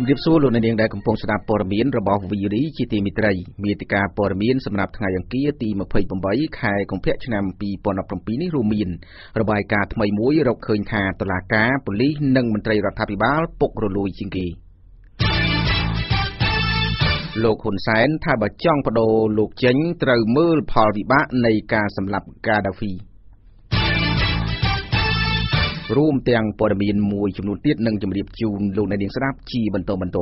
รีบสู้ลงในเดียงได้กำปงสนาปรมีนระบอบวิริจิติมิตรมีติกาปรมีนสำหรับทางอย่างกี้ตีมาเผยบ่มใบขายของเพชรนำปีปนปรปีนี้รูมีนระบายการทำไมมุ้ยเราเคยทาตลาดกาปุลินั่งมันตรีรัฐบิบาลปกรลุยจิงกีโลกขุนแสนถ้าบัดจ้องประโดลูกเจ๋งตรมือพอวิบะในการสำหรับกาดาฟีร่วมเตียงปรมีนมวยจำนวนเตี้ยหนึ่งจำเรียบจูนลงในเดียงสนับจีบรรโตบรรโต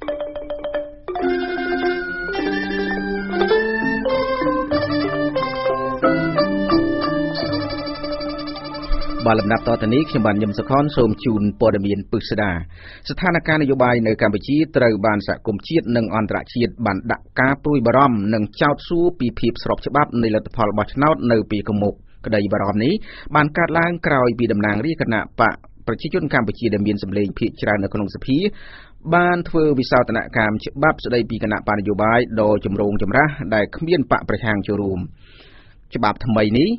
บาลำนับต่อตอนนี้ขบันยมสะค้อนโสมจูนปรมีนปึกษดาสถานการณ์นโยบายในการไปชี้ตรบานสกุมเชียดหนึ่งอันตรเชียดบันดักกาปลุยบารอมหนึ่งเจ้าสู้ปีพีบสอบฉบับในรัฐพลบาชนาในปีกมุกกระไดบารอมนี้บานการล้างกรอยปีดำนางเรียกขณะปะประชิดการไปชี้ดำเนินสำเร็จพิจารณาขนมสพีบ้านเทอวิสาตนกรรมฉบับสดายปีขณะปานโยบายโดยจำรงจำระได้ขมิ้นปะประชางโจรูมฉบับทำไมนี้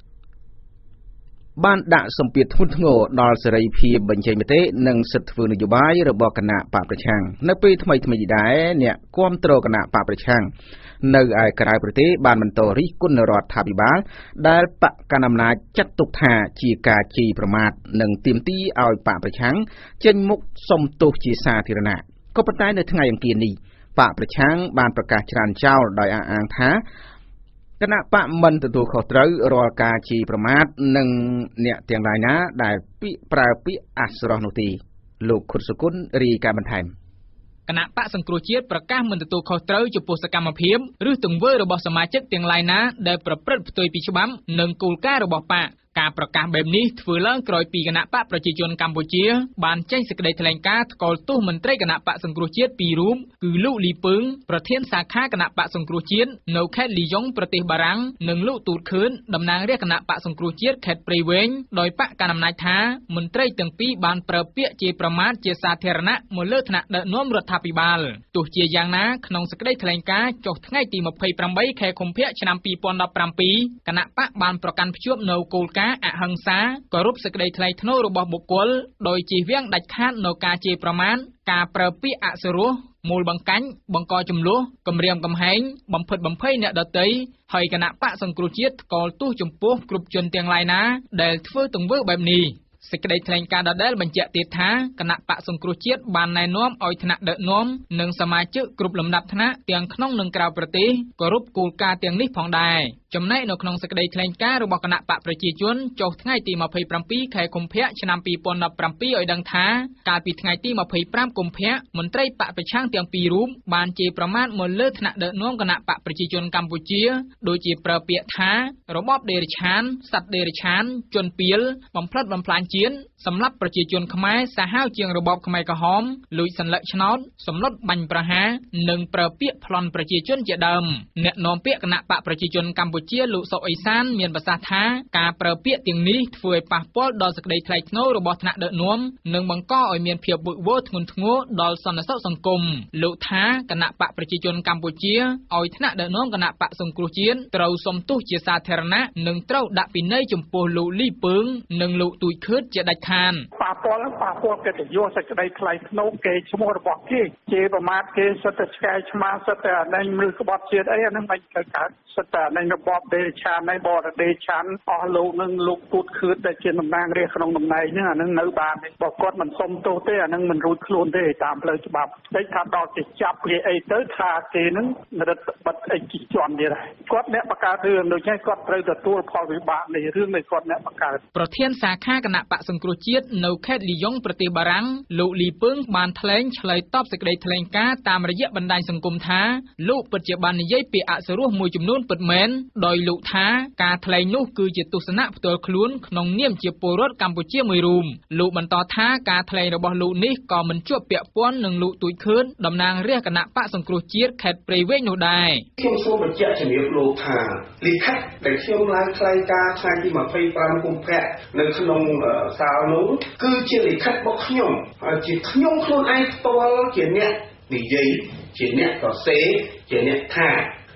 บ้านด่าสมเปียทุนโง่ดอลสไรพีบัญชีเมเต้หนังสัตว์ฟืนนโยบายระบบคณะป่าประชังในปีทำไมได้เนี่ยความโตคณะป่าประชังในไอกรายประเทศบ้านมันโตริกุนรอดทาบิบาลได้ปะการนำนาจัดตุกธาจีกาจีประมาทหนึ่งเตรียมตีเอาป่าประชังเจนมุกสมตุจีสาธิรณะก็ปะได้ในทั้งไงอย่างกีนีป่าประชังบ้านประกาศจานเจ้าโดยอ่างท้าคณะปะมันตัวเขาตรึรอกาจีประมาทหนึ่งเนี่ยเตียงรายนะได้ปิปราปิอัสรนุตีลูกขุดสกุลรีการบันเทิงคณะปะสังครูเชียประกาศมันตัวเขาตรึจุดโพสกรรมเพียมหรือตึงเวอร์ระบบสมาชิกเตียงรายนะได้ประพฤติตัวปีฉบับหนึ่งกูลก้าระบบปะการประกาศแบบนี้ถือเรื่องกรอยปีคณะปะประชาชนกัมพูชีบานแจ้งสกเดแถลงการกอลตู้มันตรีคณะปะสังครูเชียปีรูมคือลูกลีปึงประเทศสาขาคณะปะสังครูเชียโนแคลียงประเทศบารังหนึ่งลูกตูดคืนดำนางเรียกคณะปะสังครูเชียแคดปรีเวงโดยปะการนำนายท้ามันตรีตั้งปีบานประเปียเจประมาทเจสาเทรณะมลเลิธนะเดน้อมรัฐพิบาลตัวเจียยางนะขนมสกเดแถลงการจดง่ายตีมาเพย์ปรำใบแค่คมเพียชนำปีปอนดับปรำปีคณะปะบานประกันพิจวบโนโกลกาอะหังซาก็รูปสกเดทไลทโนรบบุกลโดยจีเวียงดัดคาดโนกาเจประมาณกาประปิอัสรุมูลบังกันบังกอจุมลุกำเรียมกำแหงบัมพดบัมเพยเนดตีให้คณะปะสังครูเชียกอลตู้จุมปูกรุบจนเตียงลายนะเดลฟื้นตรงเวอร์แบบนี้สกเดทแถลงการได้บรรจัยติดท้าคณะปะสังครูเชียบานนายน้อมอ้อยธนะเดน้อมหนึ่งสมาชิกกรุบลำดับธนะเตียงขนมหนึ่งกราวประติกรุบกูลกาเตียงนี้ผ่องได้จำแนกในขนมสกเดทแถลงการระบบคณะปะประชาชนโจทย์ง่ายตีมาเพย์ปรำปีไข่คมเพะชนำปีปอนดับปรำปีอ้อยดังท้าการปีง่ายตีมาเพย์ปรำคมเพะมันไตรปะไปช่างเตียงปีรูมบานเจประมาณมลเลิธนะเดน้อมคณะปะประชาชนกัมพูชีโดยเจประเปียท้าระบบเดริชานสัตว์เดริชานจนเปียลบำพลัดบำพลานเจียนสำหรับประชาชนขมายสาห้าวเจียงระบบขมายกระหอมลุยสันเลชนอดสำลดบัญประหาหนึ่งประเปียพลอนประชาชนเจดมเนนอมเปียคณะปะประชาชนกัมพูชีลุโซอิซานเมียนภาษาท้าการประเปียเตียงนี้ช่วยปะปอลดอสกเดย์ไทโนระบบธนาเดนวมหนึ่งบังก้ออยเมียนเพียบบุโวทงุนทงดอลสันเสาสังคมลุท้าคณะปะประชาชนกัมพูชีอยธนาเดนวมคณะปะสังครูเจียนเตาสมตุเจสาเทรณะหนึ่งเต้าดับปีเนยจุมโปลุลีปึงหนึ่งลุตุยคืดเจดัดคานป่าปอลป่าปอลก็จะโยสกได้ใครโนเกชโมระบอกที่เจประมาทเกสตสกายชมาสตในมือกบฏเจียไอ้นั่นไม่เกิดการสตในระบบเดชานในบอดเดชันอ๋อลูกนึงลูกพูดคืนได้เจนนำนางเรียกขนมนำในเนี่ยนั่งเนื้อบานบอกกดมันสมโตเต้นั่งมันรู้คลุนเต้ตามเลยฉบับได้ทำดอกจิตจับเกไอเตอร์คาเกนึงระดับไอจิจอนเดียร์กดเนี่ยประกาศเรื่องโดยใช้กดเลยแต่ตัวพอวิบากในเรื่องในกดเนี่ยประกาศประเทศสาขาคณะปะสังครูเชียโนแคดลียงประเทศบารังลูลีปึ้งบานแถลงเฉลยตอบสกเดย์แถลงการตามระยะบันไดสังคมท้าลูกปัจจุบันยัยปีอัสรุมวยจุมนุ่นเปิดเมนโดยลูกท้าการแถลงนู้คือจิตตุสนะตัวคลุ้นขนมเนียมเจียปรถกัมพูชีมวยรูมลูกบรรทอท้าการแถลงระบบลูกนี้ก่อมันชั่วเปียป้อนหนึ่งลูกตุยคืนดำนางเรียกคณะปะสังครูเชียแคดเปรเวนูได้เที่ยวสู้มันจะเนียบลูกทางลิคัดแต่เที่ยวลายใครกาใครที่มาไฟปรามกุมแพะในขนมสาวนู้คือเจียลิคัดบอกขยมจีขยมคลุ้นไอตัวเจียเนี่ยดีใจเจียเนี่ยต่อเสเจียเนี่ยท่า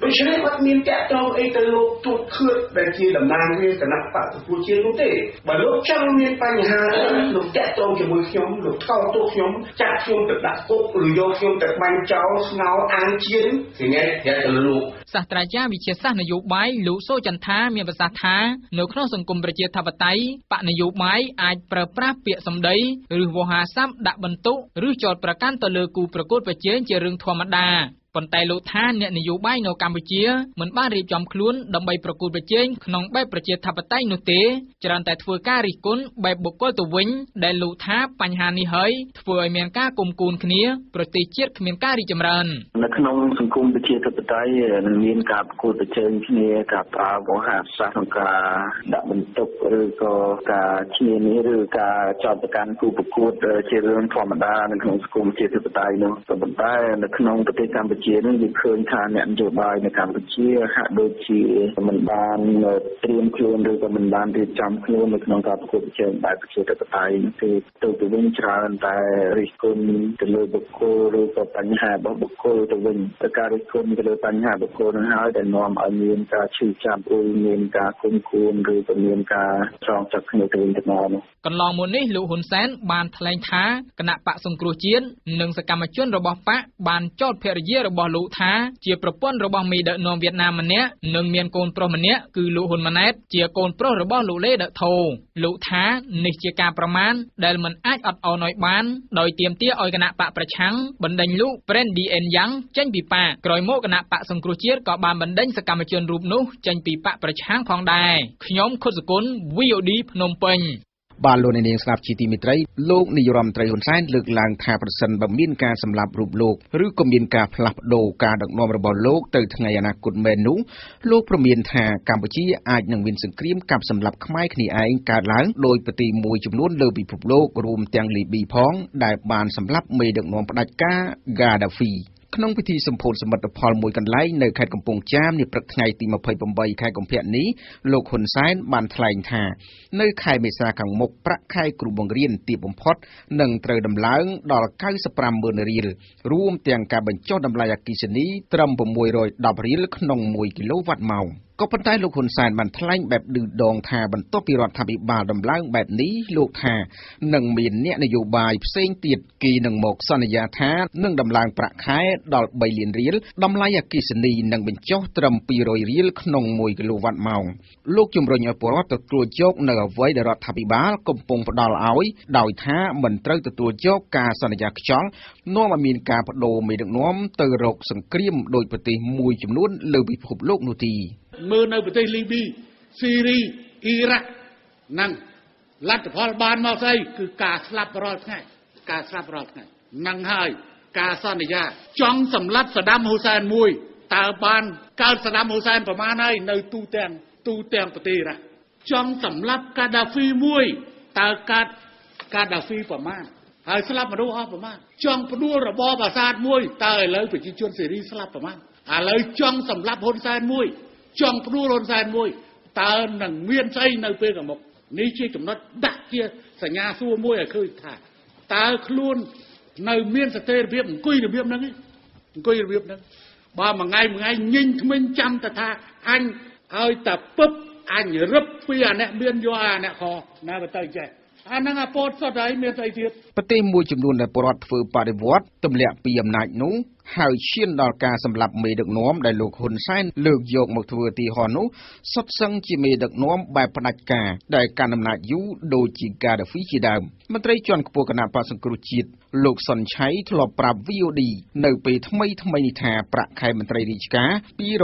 ដូច្នេះគាត់មានតាក់ទងអីទៅលោកទូតខឿតដែលជាតំណាងរាជគណៈបកប្រជាជាតិនោះទេបើលោកចង់មានបញ្ហាលោកតាក់ទងជាមួយខ្ញុំលោកថតទូខ្ញុំចាក់ខ្ញុំទៅដាក់គុកឬយកខ្ញុំទៅបាញ់ចោលស្ងោអាងជាងពីនេះយកទៅលោកសាស្ត្រាចារ្យវិទ្យាសាស្ត្រនយោបាយលោកសូចន្ទថាមានប្រសាសន៍ថានៅក្នុងសង្គមប្រជាធិបតេយ្យបកនយោបាយអាចប្រើប្រាស់ពាក្យសម្ដីឬវោហារស័ព្ទដាក់បន្ទុកឬចោទប្រកាន់ទៅលើគូប្រកួតប្រជែងជារឿងធម្មតាប៉ុន្តែលោកថាអ្នកនយោបាយនៅកម្ពុជាមិនបានរៀបចំខ្លួនដើម្បីប្រកួតប្រជែងក្នុងបែបប្រជាធិបតេយ្យនោះទេច្រើនតែធ្វើការរិះគន់បែបបុគ្គលទៅវិញដែលលោកថាបញ្ហានេះហើយធ្វើឲ្យមានការគុំគួនគ្នាប្រទេសជាតិគ្មានការរីកចម្រើននៅក្នុងសង្គមប្រជាធិបតេយ្យនឹងមានការប្រកួតប្រជែងគ្នាការប្រើវោហារស័ព្ទក្នុងការដាក់បន្ទុកឬក៏ការឈ្នានីសឬការចោទប្រកាន់គូប្រកួតជារឿងធម្មតានៅក្នុងសង្គមប្រជាធិបតេយ្យនោះប៉ុន្តែនៅក្នុងប្រទេសកម្ពុជានេះវាឃើញថាអ្នកនយោបាយនៅកម្ពុជាហាក់ដូចជាមិនបានត្រៀមខ្លួនឬក៏មិនបានរៀបចំខ្លួននៅក្នុងការប្រកួតប្រជែងបែបប្រជាធិបតេយ្យទេទៅវិញច្រើនតែរិះគន់ទៅលើបុគ្គលឬក៏បញ្ហារបស់បុគ្គលទៅវិញការរិះគន់ទៅលើបញ្ហាបុគ្គលនឹងហើយដែលនាំឲ្យមានការឈឺចាប់មានការគុំគួនឬក៏មានការស្រង់ចាប់គ្នាទៅវិញទៅមកនោះកន្លងមកនេះលោកហ៊ុនសែនបានថ្លែងថាគណៈបកសង្គ្រោះជាតិនិងសកម្មជនរបស់បកបានចោទភរិយារបស់លោកថាជាប្រពន្ធរបស់មេដឹកនាំវៀតណាមម្នាក់និងមានកូនប្រុសម្នាក់គឺលោកហ៊ុនម៉ាណែតជាកូនប្រុសរបស់លោកលេដឹកថូលោកថានេះជាការប្រមាថដែលមិនអាចអត់ឱនឲ្យបានដោយទាមទារឲ្យគណៈបកប្រឆាំងបណ្ដេញលោកប្រេនឌីអេនយ៉ាងចេញពីបកក្រោយមកគណៈបកសង្គ្រោះជាតិក៏បានបណ្ដេញសកម្មជនរូបនោះចេញពីបកប្រឆាំងផងដែរខ្ញុំខុតសគុណ VOD ភ្នំពេញបាទលោកនាងស្ដាប់ជាទីមេត្រីលោកនាយរដ្ឋមន្ត្រីហ៊ុនសែនលើកឡើងថាប្រសិនបើមានការសម្លាប់រូបលោកឬក៏មានការផ្លាស់ប្ដូរការដឹកនាំរបស់លោកទៅថ្ងៃអនាគតមែននោះលោកព្រមានថាកម្ពុជាអាចនឹងមានសង្គ្រាមកាប់សម្លាប់ខ្មែរគ្នាឯងកើតឡើងដោយប្រទេសមួយចំនួនលើពិភពលោករួមទាំងលីប៊ីផងដែលបានសម្លាប់មេដឹកនាំផ្ដាច់ការ Gaddafiក្នុងពិធីសម្ពោធសមិទ្ធផលមួយកន្លែងនៅខេត្តកំពង់ចាមនាព្រឹកថ្ងៃទី28ខែកុម្ភៈនេះលោកហ៊ុនសែនបានថ្លែងថានៅខែមេសាខាងមុខប្រាក់ខែគ្រូបង្រៀនទាបបំផុតនឹងត្រូវដំឡើងដល់ 95,000 រៀលរួមទាំងការបញ្ចុះតម្លៃអគ្គិសនីត្រឹម610រៀលក្នុង1គីឡូវ៉ាត់ម៉ោងក៏ប៉ុន្តែលោកហ៊ុនសែនបានថ្លែងបែបឌឺដងថាបន្ទាប់ពីរដ្ឋាភិបាលដំឡើងបែបនេះលោកថានឹងមានអ្នកនយោបាយផ្សេងទៀតគេនឹងមកសន្យាថានឹងដំឡើងប្រាក់ខែដល់3លានរៀលតម្លៃអគ្គិសនីនឹងបញ្ចុះត្រឹម200រៀលក្នុង1គីឡូវ៉ាត់ម៉ោងលោកជំរុញឲ្យពលរដ្ឋទទួលយកនៅអ្វីដែលរដ្ឋាភិបាលកំពុងផ្ដល់ឲ្យដោយថាមិនត្រូវទទួលយកការសន្យាខ្យល់នាំឲ្យមានការបដូរមេដឹកនាំទៅរកសង្គ្រាមដោយប្រទេសមួយចំនួនលើពិភពលោកនោះទីមើលនៅប្រទេសលីប៊ីស៊ីរីអ៊ីរ៉ាក់និងលទ្ធផលបានមកស្អីគឺការស្លាប់រាល់ថ្ងៃនឹងហើយការសន្យាចង់សម្លាប់សាដាមហ៊ូសែនមួយតើបានកើតសាដាមហ៊ូសែនប្រមាណហើយនៅទូទាំងប្រទេសអ៊ីរ៉ាក់ចង់សម្លាប់កាដាហ្វីមួយតើកើតកាដាហ្វីប្រមាណហើយស្លាប់មនុស្សអស់ប្រមាណចង់ផ្ដួលរបបអាសាតមួយតើឥឡូវប្រជាជនសេរីស្លាប់ប្រមាណឥឡូវចង់សម្លាប់ហ៊ុនសែនមួយចង់ផ្ដួលហ៊ុនសែនមួយតើនឹងមានស្អីនៅពេលខាងមុខនេះជាចំណុចដាក់ជាសញ្ញាសួរមួយឲ្យឃើញថាតើខ្លួននៅមានសតិភាពអង្គុយរបៀបហ្នឹងបើមួយថ្ងៃញញថ្មិញចាំតែថាអញឲ្យតែពឹបអញរឹបពីអាអ្នកមានយកអាអ្នកខណាបើទៅចេះអាហ្នឹងអាពោតសុទ្ធហើយមានស្អីទៀតប្រទេសមួយចំនួនដែលពលរដ្ឋធ្វើបដិវត្តទម្លាក់ពីអំណាចនោះហើយឈានដល់ការសម្លាប់មេដឹកនាំដែលលោកហ៊ុនសែនលើកយកមកធ្វើឧទាហរណ៍នោះសុទ្ធសឹងជាមេដឹកនាំបែបផ្ដាច់ការដែលកាន់អំណាចយូរដូចជា Gaddafi ជាដើមមន្ត្រីជាន់ខ្ពស់គណៈបក្សសង្គ្រោះជាតិលោកសុនឆៃធ្លាប់ប្រាប់ VOD នៅពេលថ្មីនេះថាប្រាក់ខែមន្ត្រីរាជការ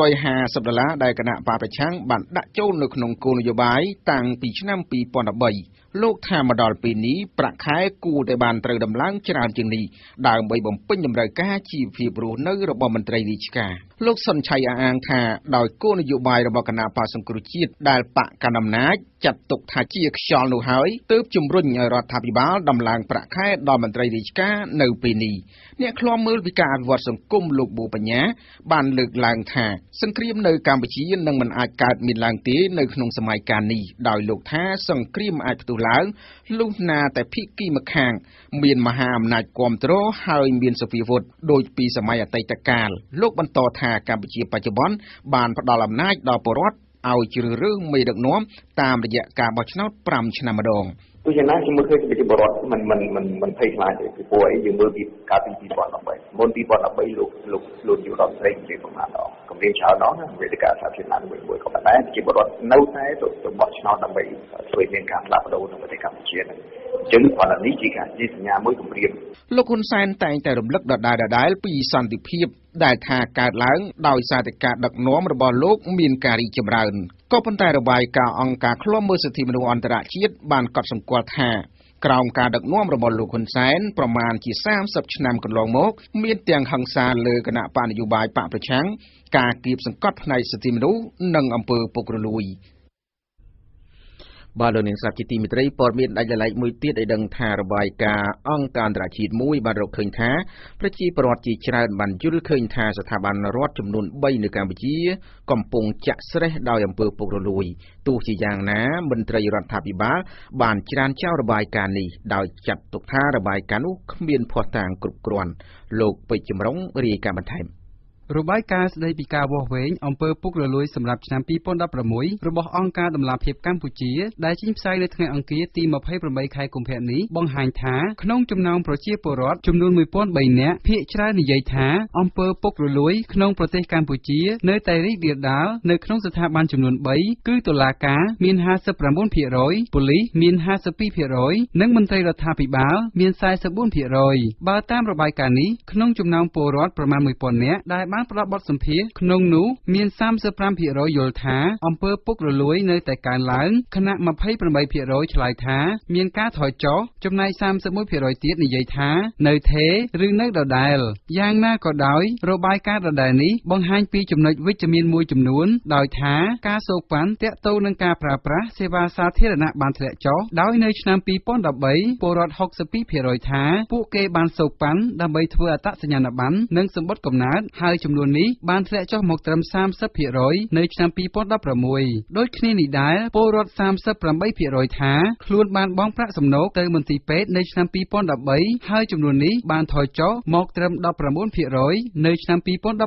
$250ដែលគណៈបកប្រឆាំងបានដាក់ចូលនៅក្នុងគោលនយោបាយតាំងពីឆ្នាំ2013លោកថាមកដល់ពេលនេះប្រាក់ខែគួរតែបានត្រូវដំឡើងច្រើនជាងនេះដើម្បីបំពេញតម្រូវការជីវភាពរស់នៅរបស់មន្ត្រីរាជការលោកសុនឆៃអះអាងថាដោយគោលនយោបាយរបស់គណៈបក្សសង្គ្រោះជាតិដែលបកកណ្ដាលអំណាចចាត់ទុកថាជាខ្យល់នោះហើយទើបជំរុញឲ្យរដ្ឋាភិបាលដំឡើងប្រាក់ខែដល់មន្ត្រីរាជការនៅពេលនេះអ្នកឃ្លាំមើលពីការអភិវឌ្ឍសង្គមលោកប៊ូបញ្ញាបានលើកឡើងថាសង្គ្រាមនៅកម្ពុជានឹងមិនអាចកើតមានឡើងទេនៅក្នុងសម័យកាលនេះដោយលោកថាសង្គ្រាមអាចផ្ទុះឡើងលុះណាតែភាគីម្ខាងមានមហាអំណាចគាំទ្រហើយមានសភាវុធដូចពីសម័យអតីតកាលលោកបន្តថាថាកម្ពុជាបច្ចុប្បន្នបានផ្ដល់អំណាចដល់ពលរដ្ឋឲ្យជ្រើសរើសមេដឹកនាំតាមរយៈការបោះឆ្នោត5ឆ្នាំម្ដងទោះយ៉ាងណាខ្ញុំមើលឃើញប្រជាពលរដ្ឋមិនភ័យខ្លាចទេពីព្រោះអីយើងមើលពីកាលពី2013មុន2013លោកយុរដ្ឋស្រីនិយាយប្រមាណដល់គម្រាមច្រើនដល់វេទិកាសាធារណៈមួយក៏ប៉ុន្តែប្រជាពលរដ្ឋនៅតែទៅបោះឆ្នោតដើម្បីធ្វើមានការផ្លាស់ប្ដូរនៅប្រទេសកម្ពុជាហ្នឹងអញ្ចឹងផលនេះជាការជាសញ្ញាមួយគម្រាមលោកហ៊ុនសែនតែងតែរំលឹកដដែលពីសន្តិភាពដែលថាកើតឡើងដោយសារតែការដឹកនាំរបស់លោកមានការរីកចម្រើនក៏ប៉ុន្តែរបាយការណ៍អង្គការឃ្លាំមើលសិទ្ធិមនុស្សអន្តរជាតិបានកត់សម្គាល់ថាក្រោមការដឹកនាំរបស់លោកហ៊ុនសែនប្រមាណជា30ឆ្នាំកន្លងមកមានទាំងហិង្សាលើគណៈបកនយោបាយបកប្រឆាំងការគៀបសង្កត់ផ្នែកសិទ្ធិមនុស្សនិងអំពើពុករលួយបាទលោកនាងស្ដាប់ជាទីមេត្រីព័ត៌មានដាច់ដោយឡែកមួយទៀតឲ្យដឹងថារបាយការណ៍អង្គការអន្តរជាតិមួយបានរកឃើញថាប្រជាពលរដ្ឋជាច្រើនបានយល់ឃើញថាស្ថាប័នរដ្ឋចំនួន3នៅកម្ពុជាកំពុងចាក់ស្រេះដោយអំពើពុករលួយទោះជាយ៉ាងណាមន្ត្រីរដ្ឋាភិបាលបានច្រានចោលរបាយការណ៍នេះដោយចាត់ទុកថារបាយការណ៍នោះគ្មានភស្តុតាងគ្រប់គ្រាន់លោកពេជ្រចម្រុងរាយការណ៍បន្ថែមរបាយការណ៍ស្ដីពីការវាស់វែងអំពើពុករលួយសម្រាប់ឆ្នាំ2016របស់អង្គការដំឡាភិបកម្ពុជាដែលចេញផ្សាយនៅថ្ងៃអង្គារទី28ខែកុម្ភៈនេះបង្ហាញថាក្នុងចំណោមប្រជាពលរដ្ឋចំនួន1003នាក់ភាគច្រើននិយាយថាអំពើពុករលួយក្នុងប្រទេសកម្ពុជានៅតែរីករាលដាលនៅក្នុងស្ថាប័នចំនួន3គឺតុលាការមាន 59% ប៉ូលីសមាន 52% និងមន្ត្រីរដ្ឋាភិបាលមាន 44% បើតាមរបាយការណ៍នេះក្នុងចំណោមពលរដ្ឋប្រមាណ 1000 នាក់ដែលបានផ្ដល់បទសម្ភាសន៍ក្នុងនោះមាន 35% យល់ថាអំពើពុករលួយនៅតែកើនឡើងខណៈ 28% ឆ្លើយថាមានការថយចុះចំណែក 31% ទៀតនិយាយថានៅថេរឬនៅដដែលយ៉ាងណាក៏ដោយរបាយការណ៍ដដែលនេះបង្ហាញពីចំណុចវិជ្ជមានមួយចំនួនដោយថាការសូកប៉ាន់ទាក់ទងនឹងការប្រើប្រាស់សេវាសាធារណៈបានធ្លាក់ចុះដោយនៅឆ្នាំ2013ពលរដ្ឋ 62% ថាពួកគេបានសូកប៉ាន់ដើម្បីធ្វើអត្តសញ្ញាណប័ណ្ណនិងសម្បត្តិកំណើតហើយចំនួននេះបានធ្លាក់ចុះមកត្រឹម 30% នៅឆ្នាំ2016ដូចគ្នានេះដែរពលរដ្ឋ 38% ថាខ្លួនបានបង់ប្រាក់សំណូកទៅមន្ទីរពេទ្យនៅឆ្នាំ2013ហើយចំនួននេះបានថយចុះមកត្រឹម 19% នៅឆ្នាំ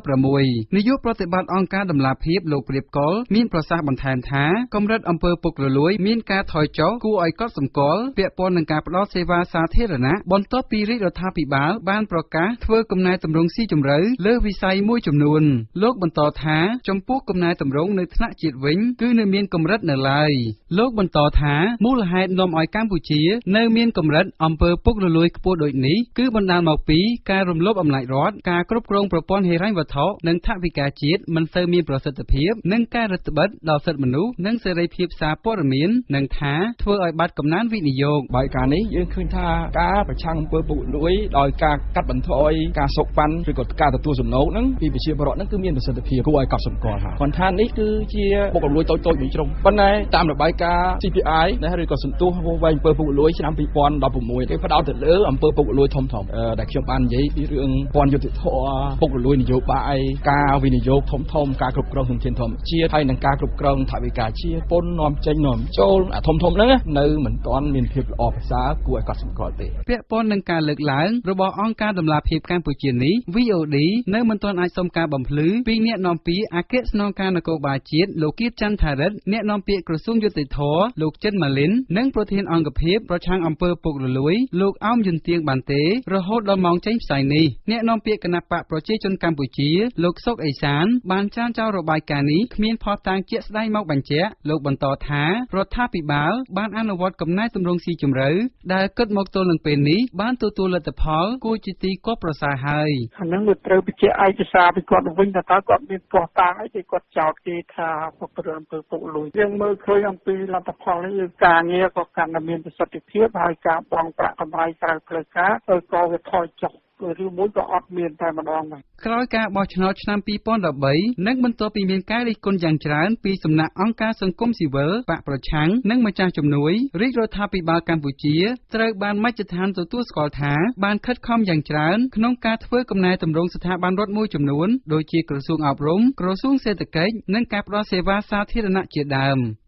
2016នាយកប្រតិបត្តិអង្គការដំឡាភិបលោកព្រាបកុលមានប្រសាសន៍បន្ថែមថាកម្រិតអំពើពុករលួយមានការថយចុះគួរឲ្យកត់សម្គាល់ពាក់ព័ន្ធនឹងការផ្តល់សេវាសាធារណៈបន្ទាប់ពីរាជរដ្ឋាភិបាលបានប្រកាសធ្វើកំណែទម្រង់ស៊ីជម្រៅលើវិស័យមួយចំនួនលោកបន្តថាចំពោះកំណែទម្រង់នៅថ្នាក់ជាតិវិញគឺនៅមានកម្រិតនៅឡើយលោកបន្តថាមូលហេតុនាំឲ្យកម្ពុជានៅមានកម្រិតអំពើពុករលួយខ្ពស់ដូចនេះគឺបណ្ដាលមកពីការរំលោភអំណាចរដ្ឋការគ្រប់គ្រងប្រព័ន្ធហិរញ្ញវត្ថុនិងថវិកាជាតិមិនសូវមានប្រសិទ្ធភាពនិងការរឹតបន្តឹងដល់សិទ្ធិមនុស្សនិងសេរីភាពសារព័ត៌មាននិងថាធ្វើឲ្យបាត់កំណើនវិនិយោគបាយការនេះយើងឃើញថាការប្រឆាំងអំពើពុករលួយដោយការកាត់បន្ថយការសូកប៉ាន់ឬក៏ការទទួលសំណូកហ្នឹងពីប្រជាពលរដ្ឋហ្នឹងគឺមានប្រសិទ្ធភាពគួរឲ្យកត់សម្គាល់ហើយប៉ុន្តែនេះគឺជាពុករលួយតូចមួយជ្រុងប៉ុន្តែតាមរបាយការណ៍ CPI ដែលឬក៏សន្ទុះវង្វេងអំពើពុករលួយឆ្នាំ2016គេផ្ដោតទៅលើអំពើពុករលួយធំដែលខ្ញុំបាននិយាយពីរឿងពន្ធយុត្តិធម៌ពុករលួយនយោបាយការវិនិយោគធំការគ្រប់គ្រងធនធានធម្មជាតិហើយនិងការគ្រប់គ្រងថវិកាជាតិពន្ធនាំចេញនាំចូលធំហ្នឹងនៅមិនទាន់មានភាពល្អប្រសើរគួរឲ្យកត់សម្គាល់ទេពាក់ព័ន្ធនឹងការលើកឡើងរបស់អង្គការដំឡាភិបកម្ពុជានេះ VOD នៅមិនទាន់អាចសុំការបំភ្លឺពីអ្នកនាំពាក្យអគ្គស្នងការនគរបាលជាតិលោកគៀតច័ន្ទថារិទ្ធអ្នកនាំពាក្យក្រសួងយុតិធធម៌លោកចិនម៉ាលីននិងប្រធានអង្គភិបប្រឆាំងអំពើពុករលួយលោកអោមយុនទៀងបានទេរហូតដល់ម៉ោងចេញផ្សាយនេះអ្នកនាំពាក្យគណៈបកប្រជាជនកម្ពុជាលោកសុកអេសានបានចានចោលរបាយការណ៍នេះគ្មានភស្តុតាងជាក់ស្ដែងមកបញ្ជាក់លោកបន្តថារដ្ឋាភិបាលបានអនុវត្តកំណែទម្រង់ស៊ីជម្រៅដែលគិតមកទល់នឹងពេលនេះបានទទួលលទ្ធផលគួរជាទីគប់ប្រសើរហើយអានឹងវាត្រូវបញ្ជាក់ឯកសារពីគាត់វិញថាតើគាត់មានភស្តុតាងអីគេគាត់ចោទគេថាពុករលពុករលួយយើងមើលឃើញអំពីលទ្ធផលនេះយើងការងារក៏កាន់តែមានប្រសិទ្ធភាពហើយការបង់ប្រាក់កម្រៃក្រៅផ្លូវការក៏វាថយចុះឬមួយក៏អត់មានតែម្ដងដែរក្រោយការបោះឆ្នោតឆ្នាំ2013និងបន្ទាប់ពីមានការរិះគន់យ៉ាងច្រើនពីសំណាក់អង្គការសង្គមស៊ីវិលបកប្រឆាំងនិងម្ចាស់ជំនួយរាជរដ្ឋាភិបាលកម្ពុជាត្រូវបានមជ្ឈដ្ឋានទទួលស្គាល់ថាបានខិតខំយ៉ាងច្រើនក្នុងការធ្វើកំណែទម្រង់ស្ថាប័នរដ្ឋមួយចំនួនដូចជាក្រសួងអប់រំក្រសួងសេដ្ឋកិច្ចនិងការផ្តល់សេវាសាធារណៈជាដើម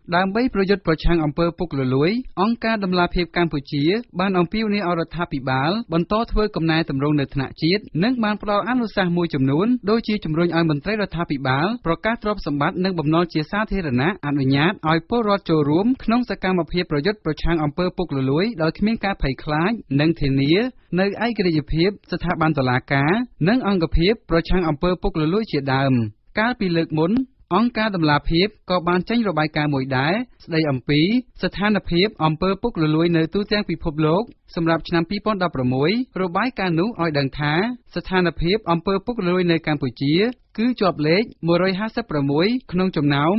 ដើម្បីប្រយុទ្ធប្រឆាំងអំពើពុករលួយអង្គការដំឡាភិបកម្ពុជាបានអំពាវនាវឲ្យរដ្ឋាភិបាលបន្តធ្វើកំណែទម្រង់នៅថ្នាក់ជាតិនិងបានផ្ដល់អនុសាសន៍មួយចំនួនដូចជាជំរុញឲ្យមន្ត្រីរដ្ឋាភិបាលប្រកាសទ្រព្យសម្បត្តិនិងបំណុលជាសាធារណៈអនុញ្ញាតឲ្យពលរដ្ឋចូលរួមក្នុងសកម្មភាពប្រយុទ្ធប្រឆាំងអំពើពុករលួយដោយគ្មានការភ័យខ្លាចនិងធានានៅឯករាជ្យភាពស្ថាប័នតុលាការនិងអង្គភាពប្រឆាំងអំពើពុករលួយជាដើមកាលពីលើកមុនអង្គការដំឡាភិបក៏បានចេញរបាយការណ៍មួយដែរស្ដីអំពីស្ថានភាពអំពើពុករលួយនៅទូទាំងពិភពលោកសម្រាប់ឆ្នាំ2016របាយការណ៍នោះឲ្យដឹងថាស្ថានភាពអំពើពុករលួយនៅកម្ពុជាគឺជាប់លេខ156ក្នុងចំណោម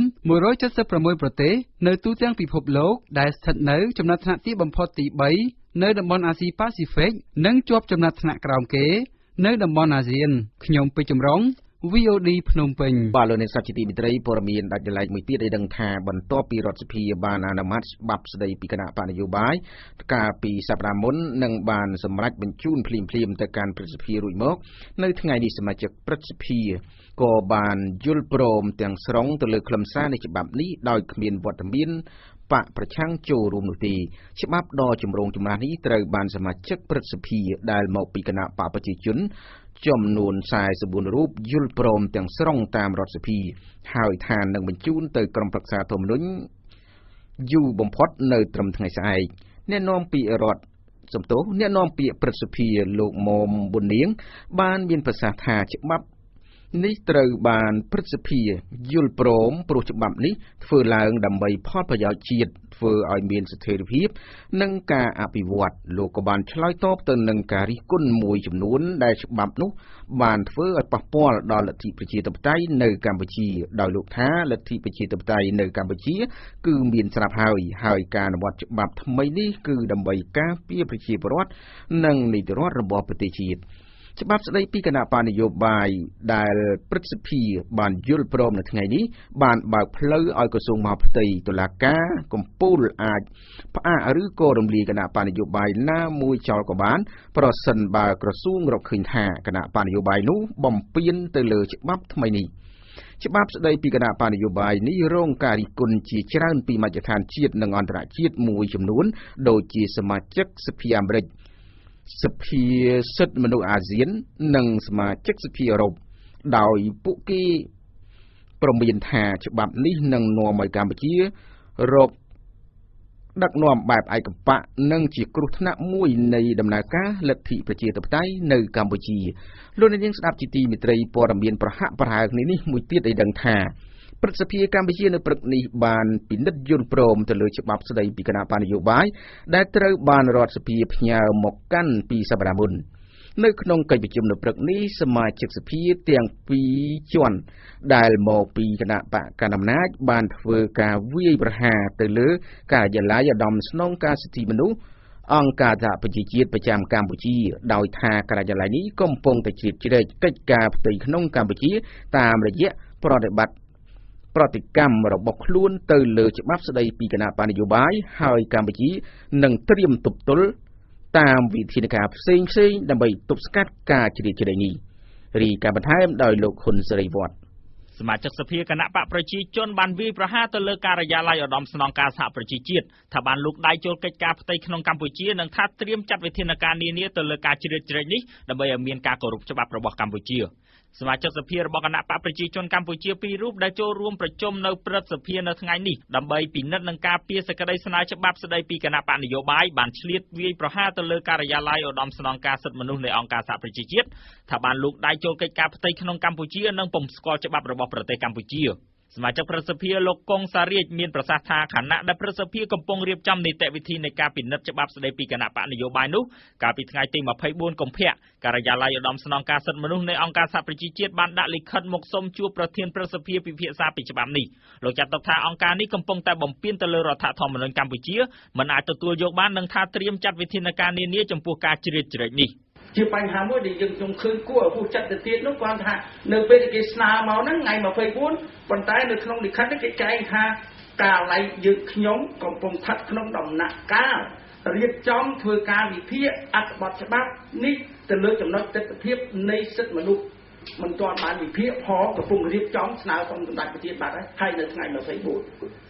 176ប្រទេសនៅទូទាំងពិភពលោកដែលស្ថិតនៅចំណាត់ថ្នាក់ទីបំផុតទី3នៅតំបន់អាស៊ីប៉ាស៊ីហ្វិកនិងជាប់ចំណាត់ថ្នាក់ក្រោមគេនៅតំបន់អាស៊ានខ្ញុំពេជ្រចម្រុងVOD ភ្នំពេញបាទលោកអ្នកសាជាទីមិត្តព័ត៌មានដាច់ដライមួយទៀតឲ្យដឹងថាបន្ទាប់ពីរដ្ឋសភាបានអនុម័តច្បាប់ស្តីពីគណៈបកនយោបាយកាលពីសប្តាហ៍មុននិងបានសម្រេចបញ្ជូនភ្លាមៗទៅកាន់ព្រឹទ្ធសភារួចមកនៅថ្ងៃនេះសមាជិកព្រឹទ្ធសភាក៏បានយល់ព្រមទាំងស្រុងទៅលើខ្លឹមសារនៃច្បាប់នេះដោយគ្មានវត្តមានបកប្រឆាំងចូលរួមនោះទេច្បាប់ដ៏ចម្រូងចម្រាសនេះត្រូវបានសមាជិកព្រឹទ្ធសភាដែលមកពីគណៈបកប្រជាជនចំនួន44រូបយល់ព្រមទាំងស្រុងតាមរដ្ឋសភាហើយថានឹងបញ្ជូនទៅក្រុមប្រឹក្សាធម្មនុញ្ញយូរបំផុតនៅត្រឹមថ្ងៃស្អែកអ្នកនាំពាក្យព្រឹទ្ធសភាលោកមុំប៊ុននាងបានមានប្រសាសន៍ថាច្បាប់នេះត្រូវបានព្រឹទ្ធសភាយល់ព្រមព្រោះច្បាប់នេះធ្វើឡើងដើម្បីផលប្រយោជន៍ជាតិធ្វើឲ្យមានស្ថិរភាពនិងការអភិវឌ្ឍលោកក៏បានឆ្លើយតបទៅនឹងការរិះគន់មួយចំនួនដែលច្បាប់នោះបានធ្វើឲ្យប៉ះពាល់ដល់លទ្ធិប្រជាធិបតេយ្យនៅកម្ពុជាដោយលោកថាលទ្ធិប្រជាធិបតេយ្យនៅកម្ពុជាគឺមានស្រាប់ហើយការអនុវត្តច្បាប់ថ្មីនេះគឺដើម្បីការពារប្រជាពលរដ្ឋនិងនីតិរដ្ឋរបស់ប្រទេសជាតិច្បាប់ស្តីពីគណៈបកនយោបាយដែលព្រឹទ្ធសភាបានយល់ព្រមនៅថ្ងៃនេះបានបើកផ្លូវឲ្យក្រសួងមហាផ្ទៃតុលាការកំពូលអាចផ្អាកឬក៏រំលាយគណៈបកនយោបាយណាមួយចោលក៏បានប្រសិនបើក្រសួងរកឃើញថាគណៈបកនយោបាយនោះបំពានទៅលើច្បាប់ថ្មីនេះច្បាប់ស្តីពីគណៈបកនយោបាយនេះរងការរិះគន់ជាច្រើនពីមជ្ឈដ្ឋានជាតិនិងអន្តរជាតិមួយចំនួនដូចជាសមាជិកសភាអាមេរិកសភាសិទ្ធិមនុស្សអាស៊ាននិងសមាជិកសភាអឺរ៉ុបដោយពួកគេព្រមានថាច្បាប់នេះនឹងនាំឲ្យកម្ពុជារកដឹកនាំបែបឯកបកនិងជាគ្រោះថ្នាក់មួយនៃដំណើរការលទ្ធិប្រជាធិបតេយ្យនៅកម្ពុជាលោកនាងស្ដាប់ជាទីមេត្រីព័ត៌មានប្រហាក់ប្រហែលគ្នានេះមួយទៀតឲ្យដឹងថាព្រឹទ្ធសភាកម្ពុជានៅព្រឹកនេះបានពិនិត្យយល់ព្រមទៅលើច្បាប់ស្តីពីគណៈបកនយោបាយដែលត្រូវបានរដ្ឋសភាផ្ញើមកកាន់ពីសប្តាហ៍មុននៅក្នុងកិច្ចប្រជុំនៅព្រឹកនេះសមាជិកសភាទាំងពីរជាន់ដែលមកពីគណៈបកកណ្ដាលអំណាចបានធ្វើការវាយប្រហារទៅលើការិយាល័យឧត្តមស្នងការសិទ្ធិមនុស្សអង្គការសហប្រជាជាតិប្រចាំកម្ពុជាដោយថាការិយាល័យនេះកំពុងតែជ្រៀតជ្រែកកិច្ចការផ្ទៃក្នុងកម្ពុជាតាមរយៈប្រតិកម្មរបស់ខ្លួនទៅលើច្បាប់ស្តីពីគណៈបកនយោបាយហើយកម្ពុជានឹងត្រៀមទប់ទល់តាមវិធានការផ្សេងដើម្បីទប់ស្កាត់ការជ្រៀតជ្រែកនេះរីកាបន្ថែមដោយលោកហ៊ុនសេរីវត្តសមាជិកសភាគណៈបកប្រជាជនបានវាយប្រហារទៅលើការិយាល័យឧត្តមស្នងការសហប្រជាជាតិថាបានលូកដៃចូលកិច្ចការផ្ទៃក្នុងកម្ពុជានិងថាត្រៀមចាត់វិធានការនានាទៅលើការជ្រៀតជ្រែកនេះដើម្បីឲ្យមានការគោរពច្បាប់របស់កម្ពុជាសមាជិកសភារបស់គណៈបកប្រជាជនកម្ពុជាពីររូបដែលចូលរួមប្រជុំនៅព្រឹទ្ធសភានៅថ្ងៃនេះដើម្បីពិនិត្យនឹងការពារសេចក្តីស្នើច្បាប់ស្តីពីគណៈបកនយោបាយបានឆ្លៀតវាយប្រហារទៅលើការិយាល័យឧត្តមស្នងការសិទ្ធិមនុស្សនៃអង្គការសហប្រជាជាតិថាបានលូកដៃចូលកិច្ចការផ្ទៃក្នុងកម្ពុជានិងពុំស្គាល់ច្បាប់របស់ប្រទេសកម្ពុជាសមាជិកព្រឹទ្ធសភាលោកកុងសារាជមានប្រសាសន៍ថាខណៈដែលព្រឹទ្ធសភាកំពុងរៀបចំនីតិវិធីនៃការពិនិត្យច្បាប់ស្តីពីគណៈបកនយោបាយនោះកាលពីថ្ងៃទី24កុម្ភៈការិយាល័យឧត្តមស្នងការសិទ្ធិមនុស្សនៃអង្គការសហប្រជាជាតិបានដាក់លិខិតមកសុំជួបប្រធានព្រឹទ្ធសភាពិភាក្សាពីច្បាប់នេះលោកចាត់ទុកថាអង្គការនេះកំពុងតែបំពានទៅលើរដ្ឋធម្មនុញ្ញកម្ពុជាមិនអាចទទួលយកបាននឹងថាត្រៀមចាត់វិធានការនានាចំពោះការជ្រៀតជ្រែកនេះជាបញ្ហាមួយដែលយើងខ្ញុំឃើញគួរឲ្យហួសចិត្តទៅទៀតនោះគាត់ថានៅពេលដែលគេស្នើមកហ្នឹងថ្ងៃ24ប៉ុន្តែនៅក្នុងលិខិតនេះគេចែងថាកាល័យយើងខ្ញុំកំពុងស្ថិតក្នុងដំណាក់កាលរៀបចំធ្វើការវិភាគអត្ថបទច្បាប់នេះទៅលើចំណុចទិដ្ឋភាពនៃសិទ្ធិមនុស្សមិនទាន់បានវិភាគផងកំពុងរៀបចំស្នើសុំសម្ដេចប្រធានបាទហើយនៅថ្ងៃ24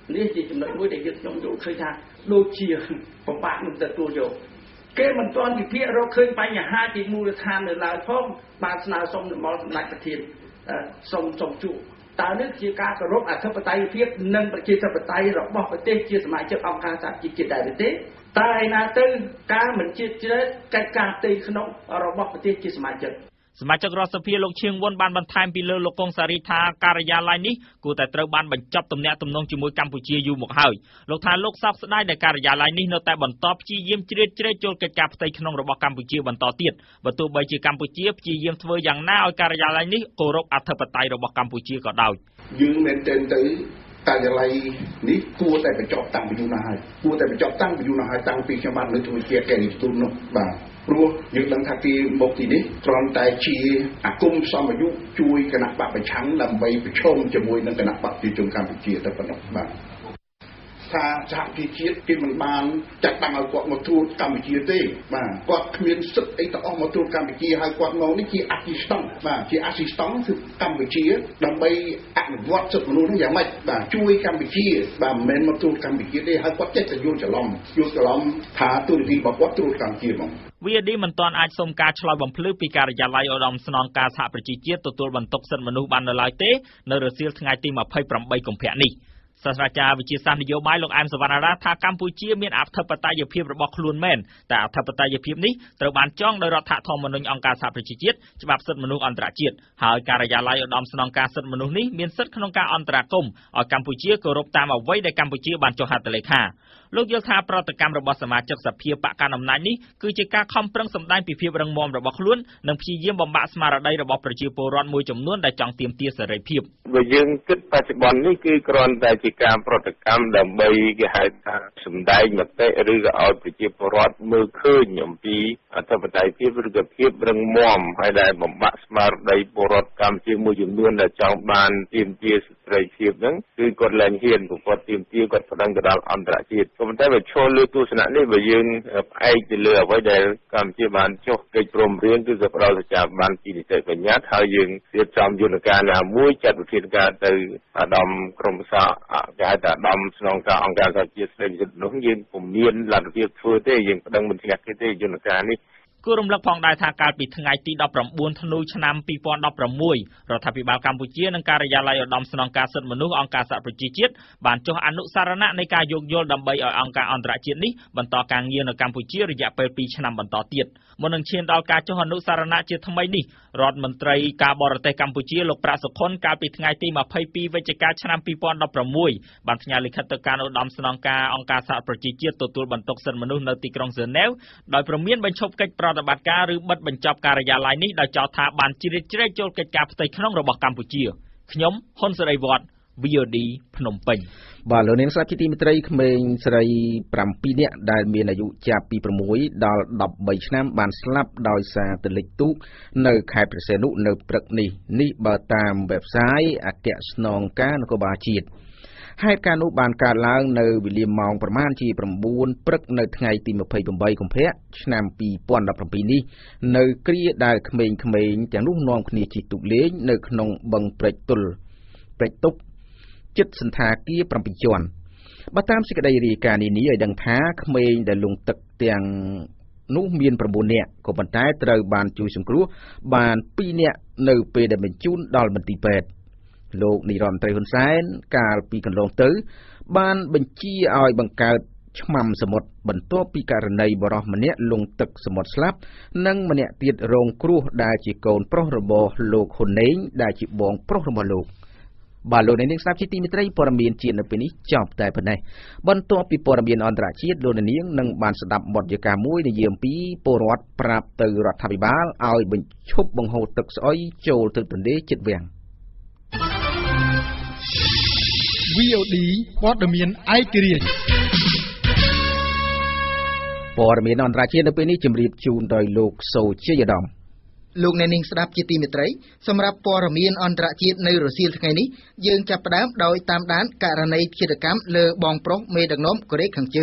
នេះជាចំណុចមួយដែលយើងខ្ញុំយល់ឃើញថាដូចជាពិបាកនឹងទទួលយកគេមិនទាន់វិភាគរកឃើញបញ្ហាពីមូលដ្ឋាននៅឡើយផងបានស្នើសុំនិមន្តសម្ដេចប្រធានសុំជួបតើនេះជាការគោរពអធិបតេយ្យភាពនិងប្រជាធិបតេយ្យរបស់ប្រទេសជាសមាជិកអង្គការសហជីវជាតិដែរទេតែឯណាទៅការមិនជឿជ្រែកកិច្ចការផ្ទៃក្នុងរបស់ប្រទេសជាសមាជិកសមាជិករដ្ឋសភាលោកឈៀងវុនបានបន្ថែមពីលើលោកកុងសារីថាការិយាល័យនេះគួរតែត្រូវបានបញ្ចប់ទំនាក់ទំនងជាមួយកម្ពុជាយូរមកហើយលោកថាលោកសោកស្ដាយដែលការិយាល័យនេះនៅតែបន្តព្យាយាមជ្រៀតជ្រែកចូលកិច្ចការផ្ទៃក្នុងរបស់កម្ពុជាបន្តទៀតបើទោះបីជាកម្ពុជាព្យាយាមធ្វើយ៉ាងណាឲ្យការិយាល័យនេះគោរពអធិបតេយ្យរបស់កម្ពុជាក៏ដោយយើងមែនទែនទៅការិយាល័យនេះគួរតែបញ្ចប់តាំងពីយូរណាស់ហើយគួរតែបញ្ចប់តាំងពីយូរណាស់ហើយតាំងពីខ្ញុំបានលើកធ្វើជាគេនេះទូនោះបាទព្រោះយើងដឹងថាគេមកទីនេះគ្រាន់តែជាអាគមសមយុជួយគណៈបកប្រឆាំងដើម្បីប្រឈមជាមួយនឹងគណៈបកប្រជាជនកម្ពុជាទៅប៉ុណ្ណោះបាទថាសហជីវជាតិគេមិនបានចាត់តាំងឲ្យគាត់មកត្រួតកម្ពុជាទេបាទគាត់គ្មានសិទ្ធិអីទាំងអស់មកត្រួតកម្ពុជាហើយគាត់មកនេះជាអស៊ីស្តង់បាទជាអស៊ីស្តង់គឺកម្ពុជាដើម្បីអនុវត្តសិទ្ធិមនុស្សនេះយ៉ាងម៉េចបាទជួយកម្ពុជាបាទមិនមែនមកត្រួតកម្ពុជាទេហើយគាត់ចេះតែយល់ច្រឡំថាទូរទស្សន៍របស់គាត់ត្រួតកម្ពុជាហ្មង VOD មិនទាន់អាចសុំការឆ្លើយបំភ្លឺពីការិយាល័យឧត្តមស្នងការសហប្រជាជាតិទទួលបន្ទុកសិទ្ធិមនុស្សបាននៅឡើយទេនៅរសៀលថ្ងៃទី28កុម្ភៈនេះសាស្ត្រាចារ្យវិទ្យាសាស្ត្រនយោបាយលោកអែមសវណ្ណារាថាកម្ពុជាមានអធិបតេយ្យភាពរបស់ខ្លួនមែនតែអធិបតេយ្យភាពនេះត្រូវបានចងដោយរដ្ឋធម្មនុញ្ញអង្គការសហប្រជាជាតិច្បាប់សិទ្ធិមនុស្សអន្តរជាតិហើយការិយាល័យឧត្តមស្នងការសិទ្ធិមនុស្សនេះមានសិទ្ធិក្នុងការអន្តរាគមន៍ឲ្យកម្ពុជាគោរពតាមអ្វីដែលកម្ពុជាបានចុះហត្ថលេខាលោកយល់ថាប្រតិកម្មរបស់សមាជិកសភាបកកណ្ដាលអំណាចនេះគឺជាការខំប្រឹងសម្ដែងពីភាពរឹងមាំរបស់ខ្លួននិងព្យាយាមបំបាក់ស្មារតីរបស់ប្រជាពលរដ្ឋមួយចំនួនដែលចង់ទាមទារសេរីភាពបើយើងគិតបច្ចុប្បន្ននេះគឺគ្រាន់តែជាការប្រតិកម្មដើម្បីគេហៅថាសម្ដែងមតិឬក៏ឲ្យប្រជាពលរដ្ឋមើលឃើញអំពីអធិបតេយ្យភាពឬក៏ភាពរឹងមាំហើយដែលបំបាក់ស្មារតីពលរដ្ឋកម្ពុជាមួយចំនួនដែលចង់បានទាមទារសេរីភាពហ្នឹងគឺគាត់លែងហ៊ានគាត់ទាមទារគាត់ប្តឹងទៅដល់អន្តរជាតិប៉ុន្តែបើឈលលើទស្សនៈនេះបើយើងផ្អែកទៅលើអ្វីដែលកម្ពុជាបានចុះកិច្ចព្រមព្រៀងគឺក៏ផ្ដល់សច្ចាប័នពីនីតិបញ្ញត្តិហើយយើងរៀបចំយន្តការណាមួយចាត់វិធានការទៅអាដាមក្រមសគេហៅថាអាដាមស្នងការអង្គការសហជីវជាតិស្ដីពីសិទ្ធិមនុស្សយើងពុំមានលទ្ធភាពធ្វើទេយើងប្តឹងមិនធ្លាក់គេទេយន្តការនេះគួររំលឹកផងដែរថាកាលពីថ្ងៃទី19ធ្នូឆ្នាំ2016រដ្ឋាភិបាលកម្ពុជានិងការិយាល័យឧត្តមស្នងការសិទ្ធិមនុស្សអង្គការសហប្រជាជាតិបានចុះអនុសារណៈនៃការយោគយល់ដើម្បីឲ្យអង្គការអន្តរជាតិនេះបន្តការងារនៅកម្ពុជារយៈពេល2ឆ្នាំបន្តទៀតមុននឹងឈានដល់ការចុះអនុសារណៈជាថ្មីនេះរដ្ឋមន្ត្រីការបរទេសកម្ពុជាលោកប្រាក់សុខុនកាលពីថ្ងៃទី22វិច្ឆិកាឆ្នាំ2016បានផ្ញើលិខិតទៅកាន់ឧត្តមស្នងការអង្គការសហប្រជាជាតិទទួលបន្ទុកសិទ្ធិមនុស្សនៅទីក្រុងហ្សឺណែវដោយព្រមានបញ្ឈប់កិច្ចប្រតិបត្តិការឬបិទបញ្ចប់ការិយាល័យនេះដោយចោទថាបានជ្រៀតជ្រែកចូលកិច្ចការផ្ទៃក្នុងរបស់កម្ពុជាខ្ញុំហ៊ុនសេរីវត្ត VOD ភ្នំពេញបាទលោកនាងស្ដាប់ជាទីមេត្រីក្មេងស្រី7នាក់ដែលមានអាយុចាប់ពី6ដល់13ឆ្នាំបានស្លាប់ដោយសារទន្លេចទូកនៅខេត្តព្រះសីហនុនៅព្រឹកនេះបើតាម website អគ្គស្នងការនគរបាលជាតិហេតុការណ៍នោះបានកើតឡើងនៅវេលាម៉ោងប្រមាណជា9ព្រឹកនៅថ្ងៃទី28កុម្ភៈឆ្នាំ2017នេះនៅគ្រាដែលក្មេងៗទាំងនោះនាំគ្នាជិះទូកលេងនៅក្នុងបឹងព្រែកទុកចិត្តសន្តាគារ7ជាន់បើតាមសេចក្តីរាយការណ៍នេះឲ្យដឹងថាក្មេងដែលលង់ទឹកទាំងនោះមាន9នាក់ក៏ប៉ុន្តែត្រូវបានជួយសង្គ្រោះបាន2នាក់នៅពេលដែលបញ្ជូនដល់មន្ទីរពេទ្យលោកនាយរដ្ឋមន្ត្រីហ៊ុនសែនកាលពីកន្លងទៅបានបញ្ជាឲ្យបង្កើតឆ្មាំសមុទ្របន្ទាប់ពីករណីបរិសម្នាក់លង់ទឹកសមុទ្រស្លាប់និងម្នាក់ទៀតរងគ្រោះដែលជាកូនប្រុសរបស់លោកហ៊ុនណេងដែលជាបងប្រុសរបស់លោកបាទលោកនាងស្ដាប់ជាទីមេត្រីព័ត៌មានជាតិនៅពេលនេះចប់តែប៉ុណ្ណេះបន្ទាប់ពីព័ត៌មានអន្តរជាតិលោកនាងនឹងបានស្ដាប់បទយកាមួយនិយាយអំពីពលរដ្ឋប្រាប់ទៅរដ្ឋាភិបាលឲ្យបញ្ឈប់បង្ហូរទឹកស្អុយចូលទៅទន្លេជិតវាំង VOD ព័ត៌មានឯករាជ្យព័ត៌មានអន្តរជាតិនៅពេលនេះជម្រាបជូនដោយលោកសូជ័យឧត្តមលោកអ្នកនាងស្ដាប់ជាទីមេត្រីសម្រាប់ព័ត៌មានអន្តរជាតិនៅរសៀលថ្ងៃនេះយើងចាប់ផ្ដើមដោយតាមដានករណីឃាតកម្មលើបងប្រុសមេដឹកនាំកូរ៉េខាងជើង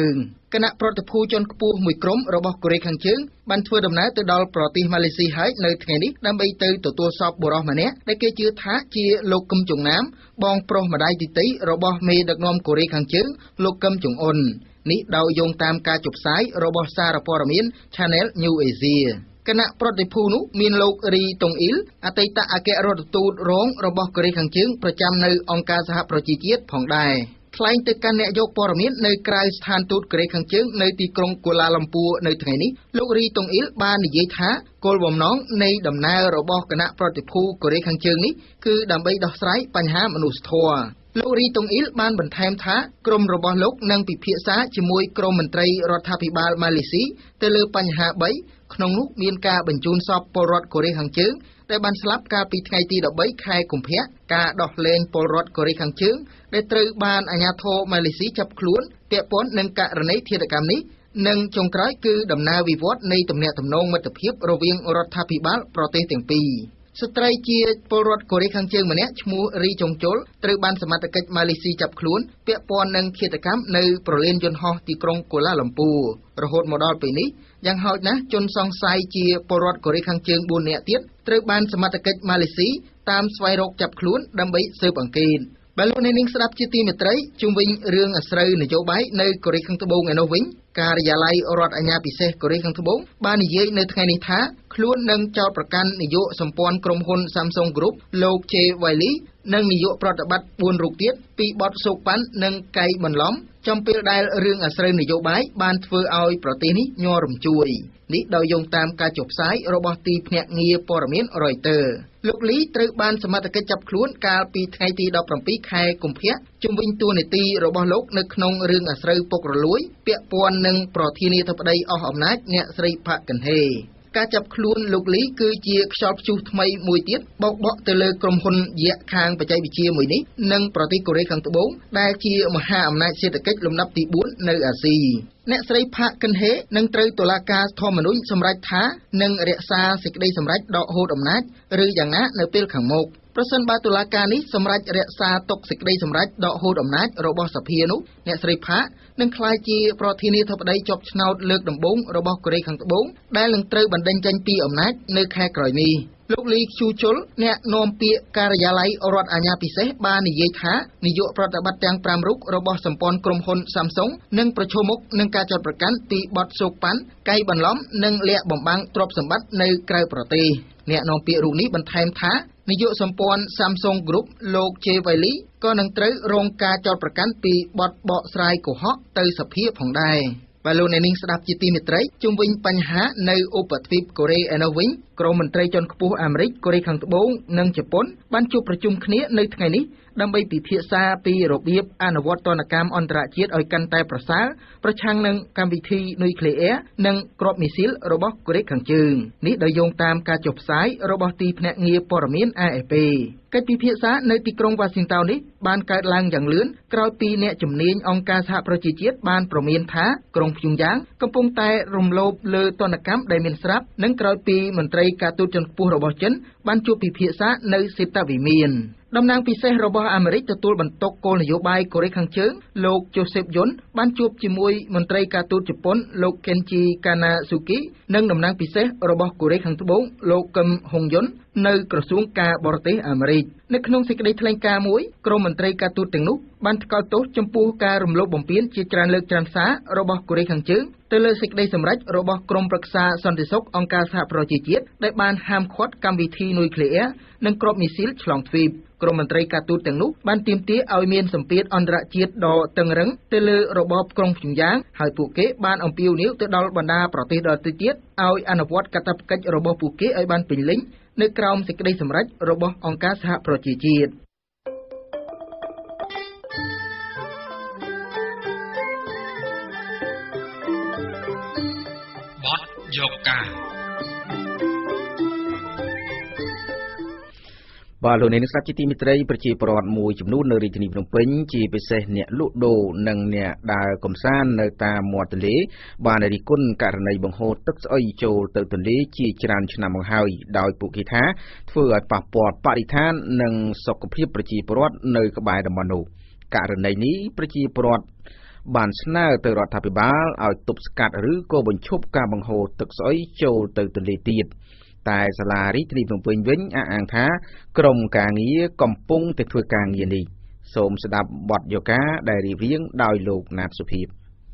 គណៈប្រតិភូជនខ្ពស់មួយក្រុមរបស់កូរ៉េខាងជើងបានធ្វើដំណើរទៅដល់ប្រទេសម៉ាឡេស៊ីហើយនៅថ្ងៃនេះដើម្បីទៅទទួលសពបុរសម្នាក់ដែលគេជឿថាជាលោកគឹមចុងណាមបងប្រុសម្ដាយទីទីរបស់មេដឹកនាំកូរ៉េខាងជើងលោកគឹមចុងអ៊ុននេះដោយយោងតាមការចុះផ្សាយរបស់សារព័ត៌មាន Channel New Asia គណៈប្រតិភូនោះមានលោករីតុងអ៊ីលអតីតអគ្គរដ្ឋទូតរងរបស់កូរ៉េខាងជើងប្រចាំនៅអង្គការសហប្រជាជាតិផងដែរថ្លែងទៅកាន់អ្នកយកព័ត៌មាននៅក្រៅស្ថានទូតកូរ៉េខាងជើងនៅទីក្រុងកូឡាឡាំពួរនៅថ្ងៃនេះលោករីតុងអ៊ីលបាននិយាយថាគោលបំណងនៃដំណើររបស់គណៈប្រតិភូកូរ៉េខាងជើងនេះគឺដើម្បីដោះស្រាយបញ្ហាមនុស្សធម៌លោករីតុងអ៊ីលបានបន្ថែមថាក្រុមរបស់លោកនឹងពិភាក្សាជាមួយក្រុមមន្ត្រីរដ្ឋាភិបាលម៉ាឡេស៊ីទៅលើបញ្ហា3ក្នុងនោះមានការបញ្ជូនសពពលរដ្ឋកូរ៉េខាងជើងដែលបានស្លាប់កាលពីថ្ងៃទី13ខែកុម្ភៈការដោះលែងពលរដ្ឋកូរ៉េខាងជើងដែលត្រូវបានអាជ្ញាធរម៉ាឡេស៊ីចាប់ខ្លួនពាក់ព័ន្ធនឹងករណីឃាតកម្មនេះនិងចុងក្រោយគឺដំណើរវិវត្តនៃទំនាក់ទំនងមិត្តភាពរវាងរដ្ឋាភិបាលប្រទេសទាំងពីរស្ត្រីជាពលរដ្ឋកូរ៉េខាងជើងម្នាក់ឈ្មោះរីចុងជុលត្រូវបានសមត្ថកិច្ចម៉ាឡេស៊ីចាប់ខ្លួនពាក់ព័ន្ធនឹងឃាតកម្មនៅប្រលានយន្តហោះទីក្រុងកូឡាឡាំពួររហូតមកដល់ពេលនេះយ៉ាងហោចណាស់ជនសង្ស័យជាពលរដ្ឋកូរ៉េខាងជើង4នាក់ទៀតត្រូវបានសមត្ថកិច្ចម៉ាឡេស៊ីតាមស្វែងរកចាប់ខ្លួនដើម្បីស៊ើបអង្កេតបើលោកអ្នកនាងស្ដាប់ជាទីមេត្រីជុំវិញរឿងអាស្រូវនយោបាយនៅកូរ៉េខាងត្បូងឯនោះវិញការិយាល័យរដ្ឋអាជ្ញាពិសេសកូរ៉េខាងត្បូងបាននិយាយនៅថ្ងៃនេះថាខ្លួននឹងចោទប្រកាន់នាយកសម្ព័ន្ធក្រុមហ៊ុន Samsung Group លោក Che Wylie និងនាយកប្រតិបត្តិ4រូបទៀតពីបទសូកប៉ាន់និងកៃបន្លំចំពេលដែលរឿងអាស្រូវនយោបាយបានធ្វើឲ្យប្រទេសនេះញ័ររំជួយនេះដោយយោងតាមការចុះផ្សាយរបស់ទីភ្នាក់ងារព័ត៌មាន Reuters លោកលីត្រូវបានសមត្ថកិច្ចចាប់ខ្លួនកាលពីថ្ងៃទី17ខែកុម្ភៈជុំវិញតួនាទីរបស់លោកនៅក្នុងរឿងអាស្រូវពុករលួយពាក់ព័ន្ធនឹងប្រធានាធិបតីអស់អំណាចអ្នកស្រីផាក់កឹនហេការចាប់ខ្លួនលោកលីគឺជាខ្យល់ព្យុះថ្មីមួយទៀតបោកបក់ទៅលើក្រុមហ៊ុនយក្សខាងបច្ចេកវិទ្យាមួយនេះនិងប្រទេសកូរ៉េខាងត្បូងដែលជាមហាអំណាចសេដ្ឋកិច្ចលំដាប់ទី4នៅអាស៊ីអ្នកស្រីផាក់កឹនហេនឹងត្រូវតុលាការធម្មនុញ្ញសម្រេចថានឹងរក្សាសេចក្តីសម្រេចដកហូតអំណាចឬយ៉ាងណានៅពេលខាងមុខប្រសិនបើតុលាការនេះសម្រេចរក្សាទុកសេចក្តីសម្រេចដកហូតអំណាចរបស់សភានោះអ្នកស្រីផាក់នឹងក្លាយជាប្រធានាធិបតីជាប់ឆ្នោតលើកដំបូងរបស់កូរ៉េខាងត្បូងដែលនឹងត្រូវបណ្តេញចេញពីអំណាចនៅខែក្រោយនេះលោកលីខ្ជូជុលអ្នកនាំពាក្យការិយាល័យរដ្ឋអាជ្ញាពិសេសបាននិយាយថានាយកប្រតិបត្តិទាំង5រូបរបស់សម្ព័ន្ធក្រុមហ៊ុន Samsung នឹងប្រឈមមុខនឹងការចោទប្រកាន់ពីបទសូកប៉ាន់កៃបន្លំនិងលាក់បំបាំងទ្រព្យសម្បត្តិនៅក្រៅប្រទេសអ្នកនាំពាក្យរូបនេះបន្ថែមថានាយកសម្ព័ន្ធ Samsung Group លោក Che Wylie ក៏នឹងត្រូវរងការចោទប្រកាន់ពីបទបកស្រាយកុហកទៅសភាផងដែរបើលោកអ្នកនាងស្ដាប់ជាទីមេត្រីជុំវិញបញ្ហានៅឧបទ្វីបកូរ៉េឯនោះវិញក្រុមមន្ត្រីជាន់ខ្ពស់អាមេរិកកូរ៉េខាងត្បូងនិងជប៉ុនបានជួបប្រជុំគ្នានៅថ្ងៃនេះដើម្បីពិភាក្សាពីរបៀបអនុវត្តទណ្ឌកម្មអន្តរជាតិឲ្យកាន់តែប្រសើរប្រឆាំងនឹងកម្មវិធីនុយក្លេអ៊ែរនិងគ្រាប់មីស៊ីលរបស់កូរ៉េខាងជើងនេះដោយយោងតាមការចុះផ្សាយរបស់ទីភ្នាក់ងារព័ត៌មាន AFP កិច្ចពិភាក្សានៅទីក្រុង Washington នេះបានកើតឡើងយ៉ាងលឿនក្រោយពីអ្នកជំនាញអង្គការសហប្រជាជាតិបានប្រមានថាក្រុងព្យុងយ៉ាងកំពុងតែរំលោភលើទណ្ឌកម្មដែលមានស្រាប់និងក្រោយពីមន្ត្រីការទូតជាន់ខ្ពស់របស់ចិនបានជួបពិភាក្សានៅសេតាវិមានតំណាងពិសេសរបស់អាមេរិកទទួលបន្ទុកគោលនយោបាយកូរ៉េខាងជើងលោក Joseph Yun បានជួបជាមួយមន្ត្រីការទូតជប៉ុនលោក Kenji Kanazuki និងតំណាងពិសេសរបស់កូរ៉េខាងត្បូងលោក Kim Hong Yun នៅក្រសួងការបរទេសអាមេរិកនៅក្នុងសេចក្តីថ្លែងការណ៍មួយក្រុមមន្ត្រីការទូតទាំងនោះបានថ្កោលទោសចំពោះការរំលោភបំពានជាច្រើនលើកច្រើនសាររបស់កូរ៉េខាងជើងទៅលើសេចក្តីសម្រេចរបស់ក្រុមប្រឹក្សាសន្តិសុខអង្គការសហប្រជាជាតិដែលបានហាមឃាត់កម្មវិធីនុយក្លេអ៊ែរនិងគ្រាប់មីស៊ីលឆ្លងទ្វីបក្រុមមន្ត្រីការទូតទាំងនោះបានទាមទារឲ្យមានសម្ពាធអន្តរជាតិដ៏តឹងរ៉ឹងទៅលើរបបក្រុងព្យុងយ៉ាងហើយពួកគេបានអំពាវនាវទៅដល់បណ្ដាប្រទេសដទៃទៀតឲ្យអនុវត្តកាតព្វកិច្ចរបស់ពួកគេឲ្យបានពេញលេញនៅក្រោមសេចក្តីសម្រេចរបស់អង្គការសហប្រជាជាតិបទយកការបាទលោកអ្នកស្ដាប់ជាទីមេត្រីប្រជាពលរដ្ឋមួយចំនួននៅរាជធានីភ្នំពេញជាពិសេសអ្នកលក់ដូរនិងអ្នកដើរកំសាន្តនៅតាមមាត់ទន្លេបានរិះគន់ករណីបង្ហូរទឹកស្អុយចូលទៅទន្លេជាច្រើនឆ្នាំមកហើយដោយពួកគេថាធ្វើឲ្យប៉ះពាល់បរិស្ថាននិងសុខភាពប្រជាពលរដ្ឋនៅក្បែរតំបន់នោះករណីនេះប្រជាពលរដ្ឋបានស្នើទៅរដ្ឋាភិបាលឲ្យទប់ស្កាត់ឬក៏បញ្ឈប់ការបង្ហូរទឹកស្អុយចូលទៅទន្លេទៀតតែសាលារាជធានីភ្នំពេញវិញអះអាងថាក្រុមការងារកំពុងតែធ្វើការងារនេះសូមស្ដាប់បទយកការដែលរៀបរៀងដោយលោកណាតសុភាព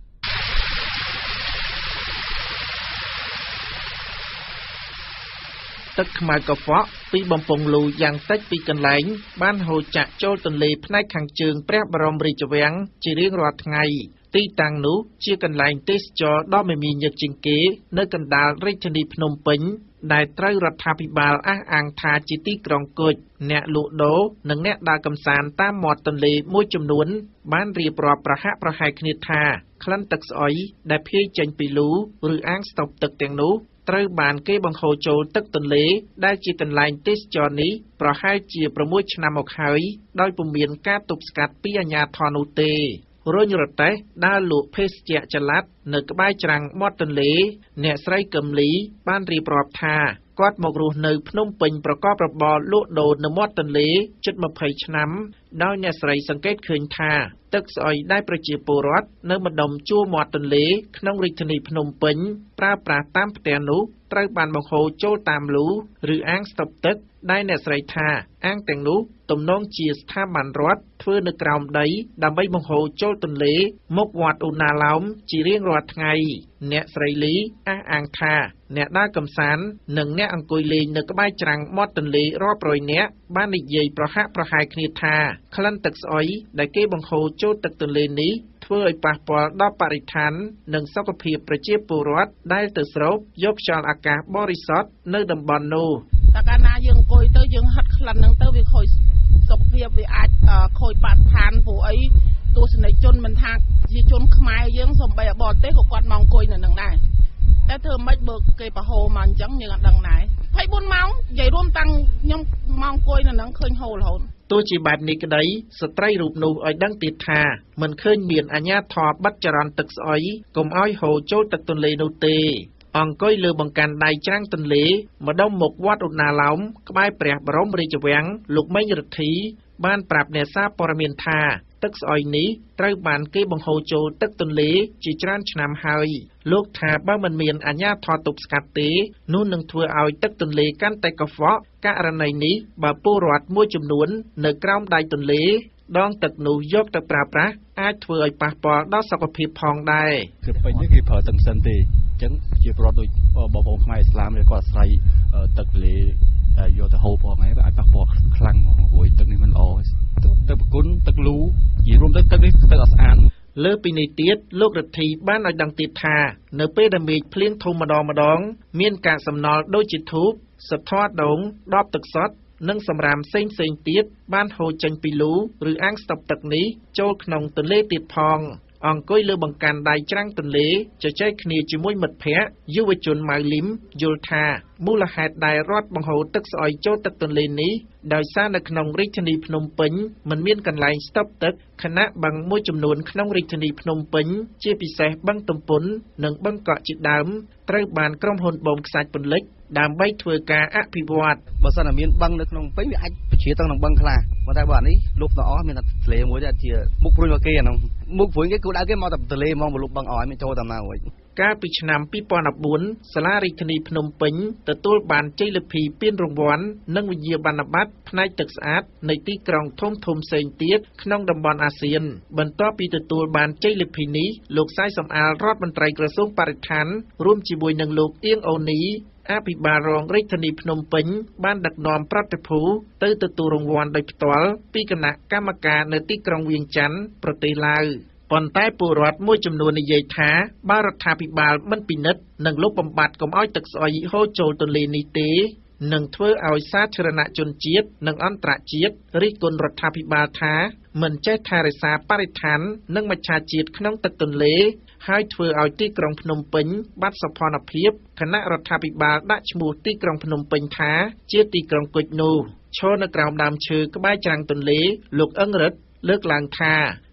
ទឹកខ្មៅកខ្វក់ពីបំពង់លូយ៉ាងតិចពីកន្លែងបានហូរចាក់ចូលទន្លេផ្នែកខាងជើងព្រះបរមរាជវាំងជារៀងរាល់ថ្ងៃទីតាំងនោះជាកន្លែងទេសចរដ៏មមាញឹកជាងគេនៅកណ្ដាលរាជធានីភ្នំពេញដែលត្រូវរដ្ឋាភិបាលអះអាងថាជាទីក្រុងគុជអ្នកលក់ដូរនិងអ្នកដើរកម្សាន្តតាមមាត់ទន្លេមួយចំនួនបានរៀបរាប់ប្រហាក់ប្រហែលគ្នាថាក្លិនទឹកស្អុយដែលភាយចេញពីលូឬអាងស្តុបទឹកទាំងនោះត្រូវបានគេបង្ហូរចូលទឹកទន្លេដែលជាកន្លែងទេសចរនេះប្រហែលជា6ឆ្នាំមកហើយដោយពុំមានការទប់ស្កាត់ពីអាជ្ញាធរនោះទេរុញរទេះដើរលក់ភេសជ្ជៈចល័តនៅក្បែរច្រាំងមាត់ទន្លេអ្នកស្រីកឹមលីបានរៀបរាប់ថាគាត់មករស់នៅភ្នំពេញប្រកបរបរលក់ដូរនៅមាត់ទន្លេជិត20ឆ្នាំដោយអ្នកស្រីសង្កេតឃើញថាទឹកស្អុយដែលប្រជាពលរដ្ឋនៅម្ដុំជួរមាត់ទន្លេក្នុងរាជធានីភ្នំពេញប្រើប្រាស់តាមផ្ទះនោះត្រូវបានបង្ហូរចូលតាមលូឬអាងស្តុបទឹកដែលអ្នកស្រីថាអាងទាំងនោះទំនងជាស្ថាប័នរដ្ឋធ្វើនៅក្រោមដីដើម្បីបង្ហូរចូលទន្លេមុខវត្តឧណាឡោមជារៀងរាល់ថ្ងៃអ្នកស្រីលីអះអាងថាអ្នកដើរកម្សាន្តនិងអ្នកអង្គុយលេងនៅក្បែរច្រាំងមាត់ទន្លេរាប់រយនាក់បាននិយាយប្រហាក់ប្រហែលគ្នាថាក្លិនទឹកស្អុយដែលគេបង្ហូរចូលទឹកទន្លេនេះធ្វើឲ្យប៉ះពាល់ដល់បរិស្ថាននិងសុខភាពប្រជាពលរដ្ឋដែលទៅស្រូបយកខ្យល់អាកាសបរិសុទ្ធនៅតំបន់នោះតែកាលណាយើងអង្គុយទៅយើងហិតក្លិនហ្នឹងទៅវាខូចសុខភាពវាអាចខូចបរិស្ថានព្រោះអីទស្សនិកជនមិនថាជាជនខ្មែរយើងសំបីបរទេសក៏គាត់មកអង្គុយនៅនឹងដែរតែធ្វើម៉េចបើគេបរហូរមកអញ្ចឹងយើងអត់ដឹងដែរ24ម៉ោងនិយាយរួមតាំងខ្ញុំមកអង្គុយនៅនឹងឃើញហូររហូតទោះជាបែបនេះក្តីស្ត្រីរូបនោះឲ្យដឹងទៀតថាមិនឃើញមានអាជ្ញាធរបិទចរន្តទឹកស្អុយកុំឲ្យហូរចូលទឹកទន្លេនោះទេអង្គុយលើបង្កាន់ដៃច្រាំងទន្លេម្ដុំមុខវត្តឧណាឡោមក្បែរព្រះបរមរាជវាំងលោកមេងរិទ្ធីបានប្រាប់អ្នកសារព័ត៌មានថាទឹកស្អុយនេះត្រូវបានគេបង្ហូរចូលទឹកទន្លេជាច្រើនឆ្នាំហើយលោកថាបើមិនមានអាជ្ញាធរទប់ស្កាត់ទេនោះនឹងធ្វើឲ្យទឹកទន្លេកាន់តែកខ្វក់ករណីនេះបើពលរដ្ឋមួយចំនួននៅក្រោមដៃទន្លេដងទឹកនោះយកទៅប្រើប្រាស់អាចធ្វើឲ្យប៉ះពាល់ដល់សុខភាពផងដែរគឺពេញនេះគេប្រើទឹកសិនទេអញ្ចឹងជាប្រវត្តិដូចបងប្អូនខ្មែរឥស្លាមគាត់អាស្រ័យទឹកទន្លេយកទៅហូរផងហើយវាអាចប៉ះពាល់ខ្លាំងមកព្រោះទឹកនេះមិនល្អទឹកប្រគុណទឹកលូនិយាយរួមទៅទឹកនេះទឹកអត់ស្អាតលើពីនេះទៀតលោករិទ្ធីបានឲ្យដឹងទៀតថានៅពេលដែលមេឃភ្លៀងធំម្ដងមានការសំណល់ដូចជាធូបសត្វធរដងដបទឹកសុទ្ធនិងសម្រាមផ្សេងទៀតបានហូរចេញពីលូឬអាងស្តុបទឹកនេះចូលក្នុងទន្លេទៀតផងអង្គុយលើបង្កាន់ដៃច្រាំងទន្លេជជែកគ្នាជាមួយមិត្តភ័ក្តិយុវជនម៉ៅលីមយល់ថាមូលហេតុដែលរដ្ឋបង្ហូរទឹកស្អុយចូលទឹកទន្លេនេះដោយសារនៅក្នុងរាជធានីភ្នំពេញមិនមានកន្លែងស្តុបទឹកខណៈបឹងមួយចំនួនក្នុងរាជធានីភ្នំពេញជាពិសេសបឹងទំពុននិងបឹងកក់ជាដើមត្រូវបានក្រុមហ៊ុនបូមខ្សាច់ពន្លិចដើម្បីធ្វើការអភិវឌ្ឍបើសិនតែមានបឹងនៅក្នុងពេញវាអាចបញ្ជាទៅក្នុងបឹងខ្លះប៉ុន្តែបើអានេះលុបទៅអស់មានតែទន្លេមួយទេជាមុខព្រួយមកគេអានោះមុខព្រួយគេគូដៅគេមកតែទន្លេមកលុបបឹងអស់ហើយមានចូលតាមណារួចកាលពីឆ្នាំ2014សាលារាជធានីភ្នំពេញទទួលបានជ័យលាភីពានរង្វាន់និងវិញ្ញាបនបត្រផ្នែកទឹកស្អាតនៃទីក្រុងធំផ្សេងទៀតក្នុងតំបន់អាស៊ានបន្ទាប់ពីទទួលបានជ័យលាភីនេះលោកសាយសំអាលរដ្ឋមន្ត្រីក្រសួងបរិស្ថានរួមជាមួយនឹងលោកអៀងអូនីអភិបាលរងរាជធានីភ្នំពេញបានដឹកនាំប្រតិភូទៅទទួលរង្វាន់ដោយផ្ទាល់ពីគណៈកម្មការនៅទីក្រុងវៀងច័ន្ទប្រទេសឡាវប៉ុន្តែពលរដ្ឋមួយចំនួននិយាយថាបើរដ្ឋាភិបាលមិនពិនិត្យនិងលុបបំបាត់កុំឲ្យទឹកស្អុយហូរចូលទន្លេនេះទេនឹងធ្វើឲ្យសាធារណជនជាតិនិងអន្តរជាតិរិះគន់រដ្ឋាភិបាលថាមិនចេះថែរក្សាបរិស្ថាននិងមច្ឆជាតិក្នុងទឹកទន្លេហើយធ្វើឲ្យទីក្រុងភ្នំពេញបាត់សោភ័ណភាពគណៈរដ្ឋាភិបាលដាក់ឈ្មោះទីក្រុងភ្នំពេញថាជាទីក្រុងគុជនោះឈរនៅក្រោមដើមឈើក្បែរច្រាំងទន្លេលោកអឹងរិទ្ធលើកឡើងថា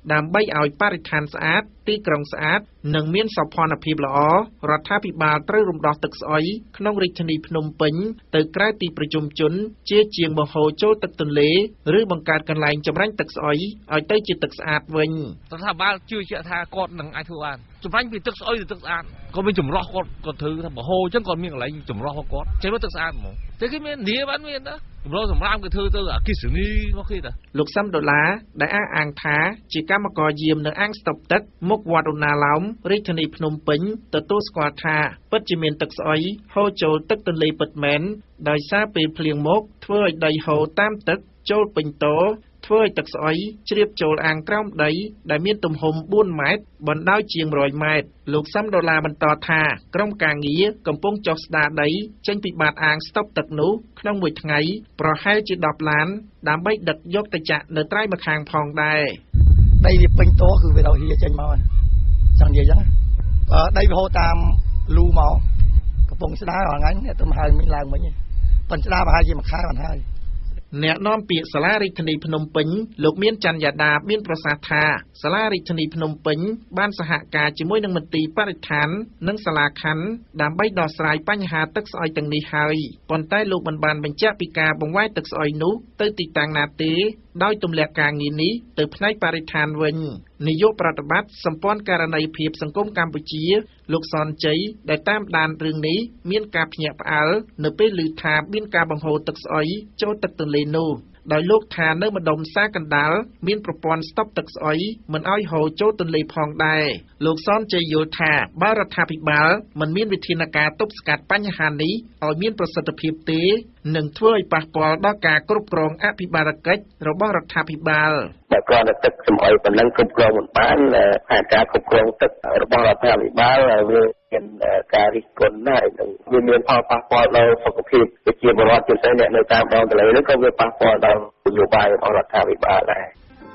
ដើម្បីឲ្យបរិស្ថានស្អាតទីក្រុងស្អាតនិងមានសោភ័ណភាពល្អរដ្ឋាភិបាលត្រូវរំដោះទឹកស្អុយក្នុងរាជធានីភ្នំពេញទៅក្រៅទីប្រជុំជនជាជាងបង្ហូរចូលទឹកទន្លេឬបង្កើតកន្លែងចម្រាញ់ទឹកស្អុយឲ្យទៅជាទឹកស្អាតវិញរដ្ឋាភិបាលជឿជាក់ថាគាត់នឹងអាចធ្វើបានចម្រាញ់ពីទឹកស្អុយទៅទឹកស្អាតគាត់មានចម្រោះគាត់ធ្វើថាបង្ហូរអញ្ចឹងគាត់មានកន្លែងចម្រោះរបស់គាត់ចេញមកទឹកស្អាតហ្មងតែគេមាននីបានមានណាចម្រោះសម្រាប់គេធ្វើទៅអគ្គិសនីមកគេតាលោកសឹមដុល្លារដែលអះអាងថាជាកម្មករយាមនៅអាងស្តុបទឹកមុខវត្តឧណាឡោមរាជធានីភ្នំពេញទទួលស្គាល់ថាពិតជាមានទឹកស្អុយហូរចូលទឹកទន្លេពិតមែនដោយសារពេលភ្លៀងមកធ្វើឲ្យដីហូរតាមទឹកចូលពេញតោធ្វើឲ្យទឹកស្អុយជ្រាបចូលអាងក្រោមដីដែលមានទំហំ4ម៉ែត្របណ្ដោយជាង100ម៉ែត្រលោកសឹមដុល្លារបន្តថាក្រុមការងារកំពុងចុះស្ដារដីចេញពីបាតអាងស្តុបទឹកនោះក្នុងមួយថ្ងៃប្រហែលជា10ឡានដើម្បីដឹកយកទៅចាក់នៅត្រើយម្ខាងផងដែរដីវាពេញតោគឺវាដល់ហៀចេញមកចង់និយាយអញ្ចឹងដីវាហូរតាមលូមកកំពុងស្ដាររាល់ថ្ងៃនេះទៅមកហើយមិញឡើងមិញប៉ុន្តែស្ដារប្រហែលជាមួយខែបានហើយអ្នកនាំពាក្យសាលារាជធានីភ្នំពេញលោកមានច័ន្ទយ៉ាដាមានប្រសាសន៍ថាសាលារាជធានីភ្នំពេញបានសហការជាមួយនឹងមន្ទីរបរិស្ថាននិងសាលាខណ្ឌដើម្បីដោះស្រាយបញ្ហាទឹកស្អុយទាំងនេះហើយប៉ុន្តែលោកមិនបានបញ្ជាក់ពីការបង្វែរទឹកស្អុយនោះទៅទីតាំងណាទេដោយទម្លាក់ការងារនេះទៅផ្នែកបរិស្ថានវិញនាយកប្រតិបត្តិសម្ព័ន្ធករណីភាពសង្គមកម្ពុជាលោកសនជ័យដែលតាមដានរឿងនេះមានការភ្ញាក់ផ្អើលនៅពេលឮថាមានការបង្ហូរទឹកស្អុយចូលទឹកទន្លេនោះដោយលោកថានៅម្ដុំសាកណ្ដាលមានប្រព័ន្ធស្តុបទឹកស្អុយមិនឲ្យហូរចូលទន្លេផងដែរលោកសនជ័យយល់ថាបើរដ្ឋាភិបាលមិនមានវិធានការទប់ស្កាត់បញ្ហានេះឲ្យមានប្រសិទ្ធភាពទេនឹងធ្វើឲ្យប៉ះពាល់ដល់ការគ្រប់គ្រងអភិបាលកិច្ចរបស់រដ្ឋាភិបាលតែគ្រាន់តែទឹកសម្អុយប៉ុណ្ណឹងគ្រប់គ្រងមិនបានហើយការគ្រប់គ្រងទឹករបស់រដ្ឋាភិបាលវាមានការរិះគន់ដែរវាមានផលប៉ះពាល់ដល់សុខភាពប្រជាពលរដ្ឋជាពិសេសអ្នកនៅតាមដងទន្លេនោះក៏វាប៉ះពាល់ដល់នយោបាយរបស់រដ្ឋាភិបាលដែរ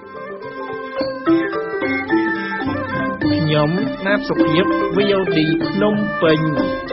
ខ្ញុំណាតសុភាព VOD ភ្នំពេញ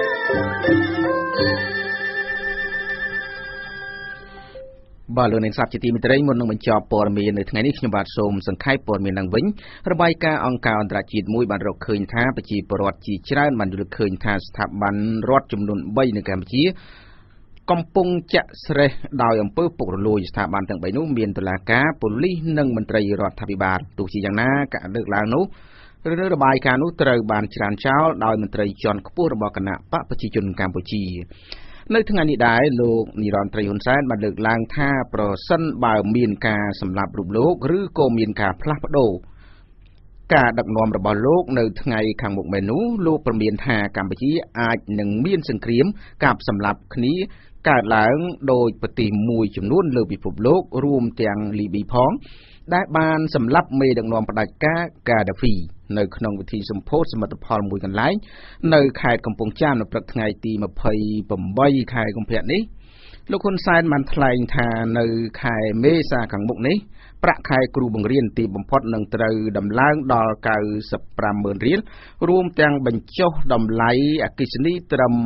បាទលោកអ្នកស្ដាប់ជាទីមេត្រីមុននឹងបញ្ចប់ព័ត៌មាននៅថ្ងៃនេះខ្ញុំបាទសូមសង្ខេបព័ត៌មានឡើងវិញរបាយការណ៍អង្គការអន្តរជាតិមួយបានរកឃើញថាប្រជាពលរដ្ឋជាច្រើនបានយល់ឃើញថាស្ថាប័នរដ្ឋចំនួន3នៅកម្ពុជាកំពុងចាក់ស្រេះដោយអំពើពុករលួយស្ថាប័នទាំង3នោះមានតុលាការប៉ូលីសនិងមន្ត្រីរដ្ឋាភិបាលទោះជាយ៉ាងណាការលើកឡើងនោះឬរបាយការណ៍នោះត្រូវបានច្រានចោលដោយមន្ត្រីជាន់ខ្ពស់របស់គណៈបកប្រជាជនកម្ពុជានៅថ្ងៃនេះដែរលោកនិរន្តរ៍ត្រីហ៊ុនសែនបានលើកឡើងថាប្រសិនបើមានការសម្លាប់រូបលោកឬក៏មានការផ្លាស់ប្ដូរការដឹកនាំរបស់លោកនៅថ្ងៃខាងមុខមែននោះលោកប្រមានថាកម្ពុជាអាចនឹងមានសង្គ្រាមកាប់សម្លាប់គ្នាកើតឡើងដោយប្រទេសមួយចំនួនលើពិភពលោករួមទាំងលីប៊ីផងដែលបានសម្លាប់មេដឹកនាំផ្ដាច់ការកាដាហ្វីនៅក្នុងពិធីសម្ពោធសមិទ្ធផលមួយកន្លែងនៅខេត្តកំពង់ចាមនៅព្រឹកថ្ងៃទី28ខែកុម្ភៈនេះលោកហ៊ុនសែនបានថ្លែងថានៅខែមេសាខាងមុខនេះប្រាក់ខែគ្រូបង្រៀនទីបំផុតនឹងត្រូវដំឡើងដល់ 95,000 រៀលរួមទាំងបញ្ចុះតម្លៃអគ្គិសនីត្រឹម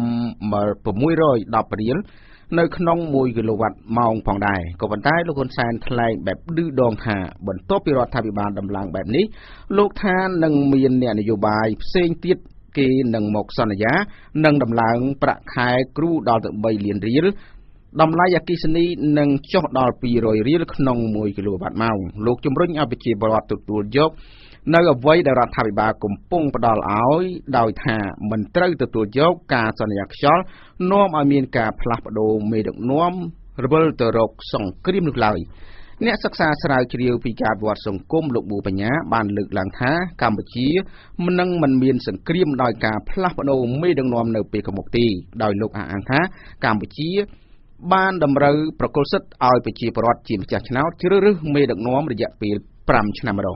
610 រៀលនៅក្នុង1គីឡូវ៉ាត់ម៉ោងផងដែរក៏ប៉ុន្តែលោកហ៊ុនសែនថ្លែងបែបឌឺដងថាបន្ទាប់ពីរដ្ឋាភិបាលដំឡើងបែបនេះលោកថានឹងមានអ្នកនយោបាយផ្សេងទៀតគេនឹងមកសន្យានឹងដំឡើងប្រាក់ខែគ្រូដល់ទៅ3លានរៀលតម្លៃអគ្គិសនីនឹងចុះដល់200រៀលក្នុង1គីឡូវ៉ាត់ម៉ោងលោកជំរុញឲ្យប្រជាពលរដ្ឋទទួលយកនៅអ្វីដែលរដ្ឋាភិបាលកំពុងផ្ដល់ឲ្យដោយថាមិនត្រូវទទួលយកការសន្យាខ្យល់នាំឲ្យមានការផ្លាស់ប្ដូរមេដឹកនាំរវិលទៅរកសង្គ្រាមនោះឡើយអ្នកសិក្សាស្រាវជ្រាវពីការវិវត្តសង្គមលោកប៊ូបញ្ញាបានលើកឡើងថាកម្ពុជាមិនមានសង្គ្រាមដោយការផ្លាស់ប្ដូរមេដឹកនាំនៅពេលខាងមុខទេដោយលោកអះអាងថាកម្ពុជាបានតម្រូវប្រគល់សិទ្ធិឲ្យប្រជាពលរដ្ឋជាម្ចាស់ឆ្នោតជ្រើសរើសមេដឹកនាំរយៈពេល5ឆ្នាំម្ដង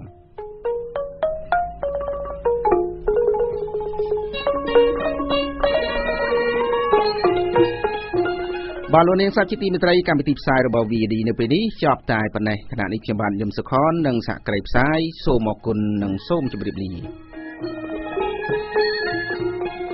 បាទលោកនាងស្ដាប់ជាទីមេត្រីកម្មវិធីផ្សាយរបស់ VOD នៅពេលនេះចប់តែប៉ុណ្ណេះខណៈនេះខ្ញុំបាទយឹមសុខននិងសហគ្រាសផ្សាយសូមអរគុណនិងសូមជម្រាបលា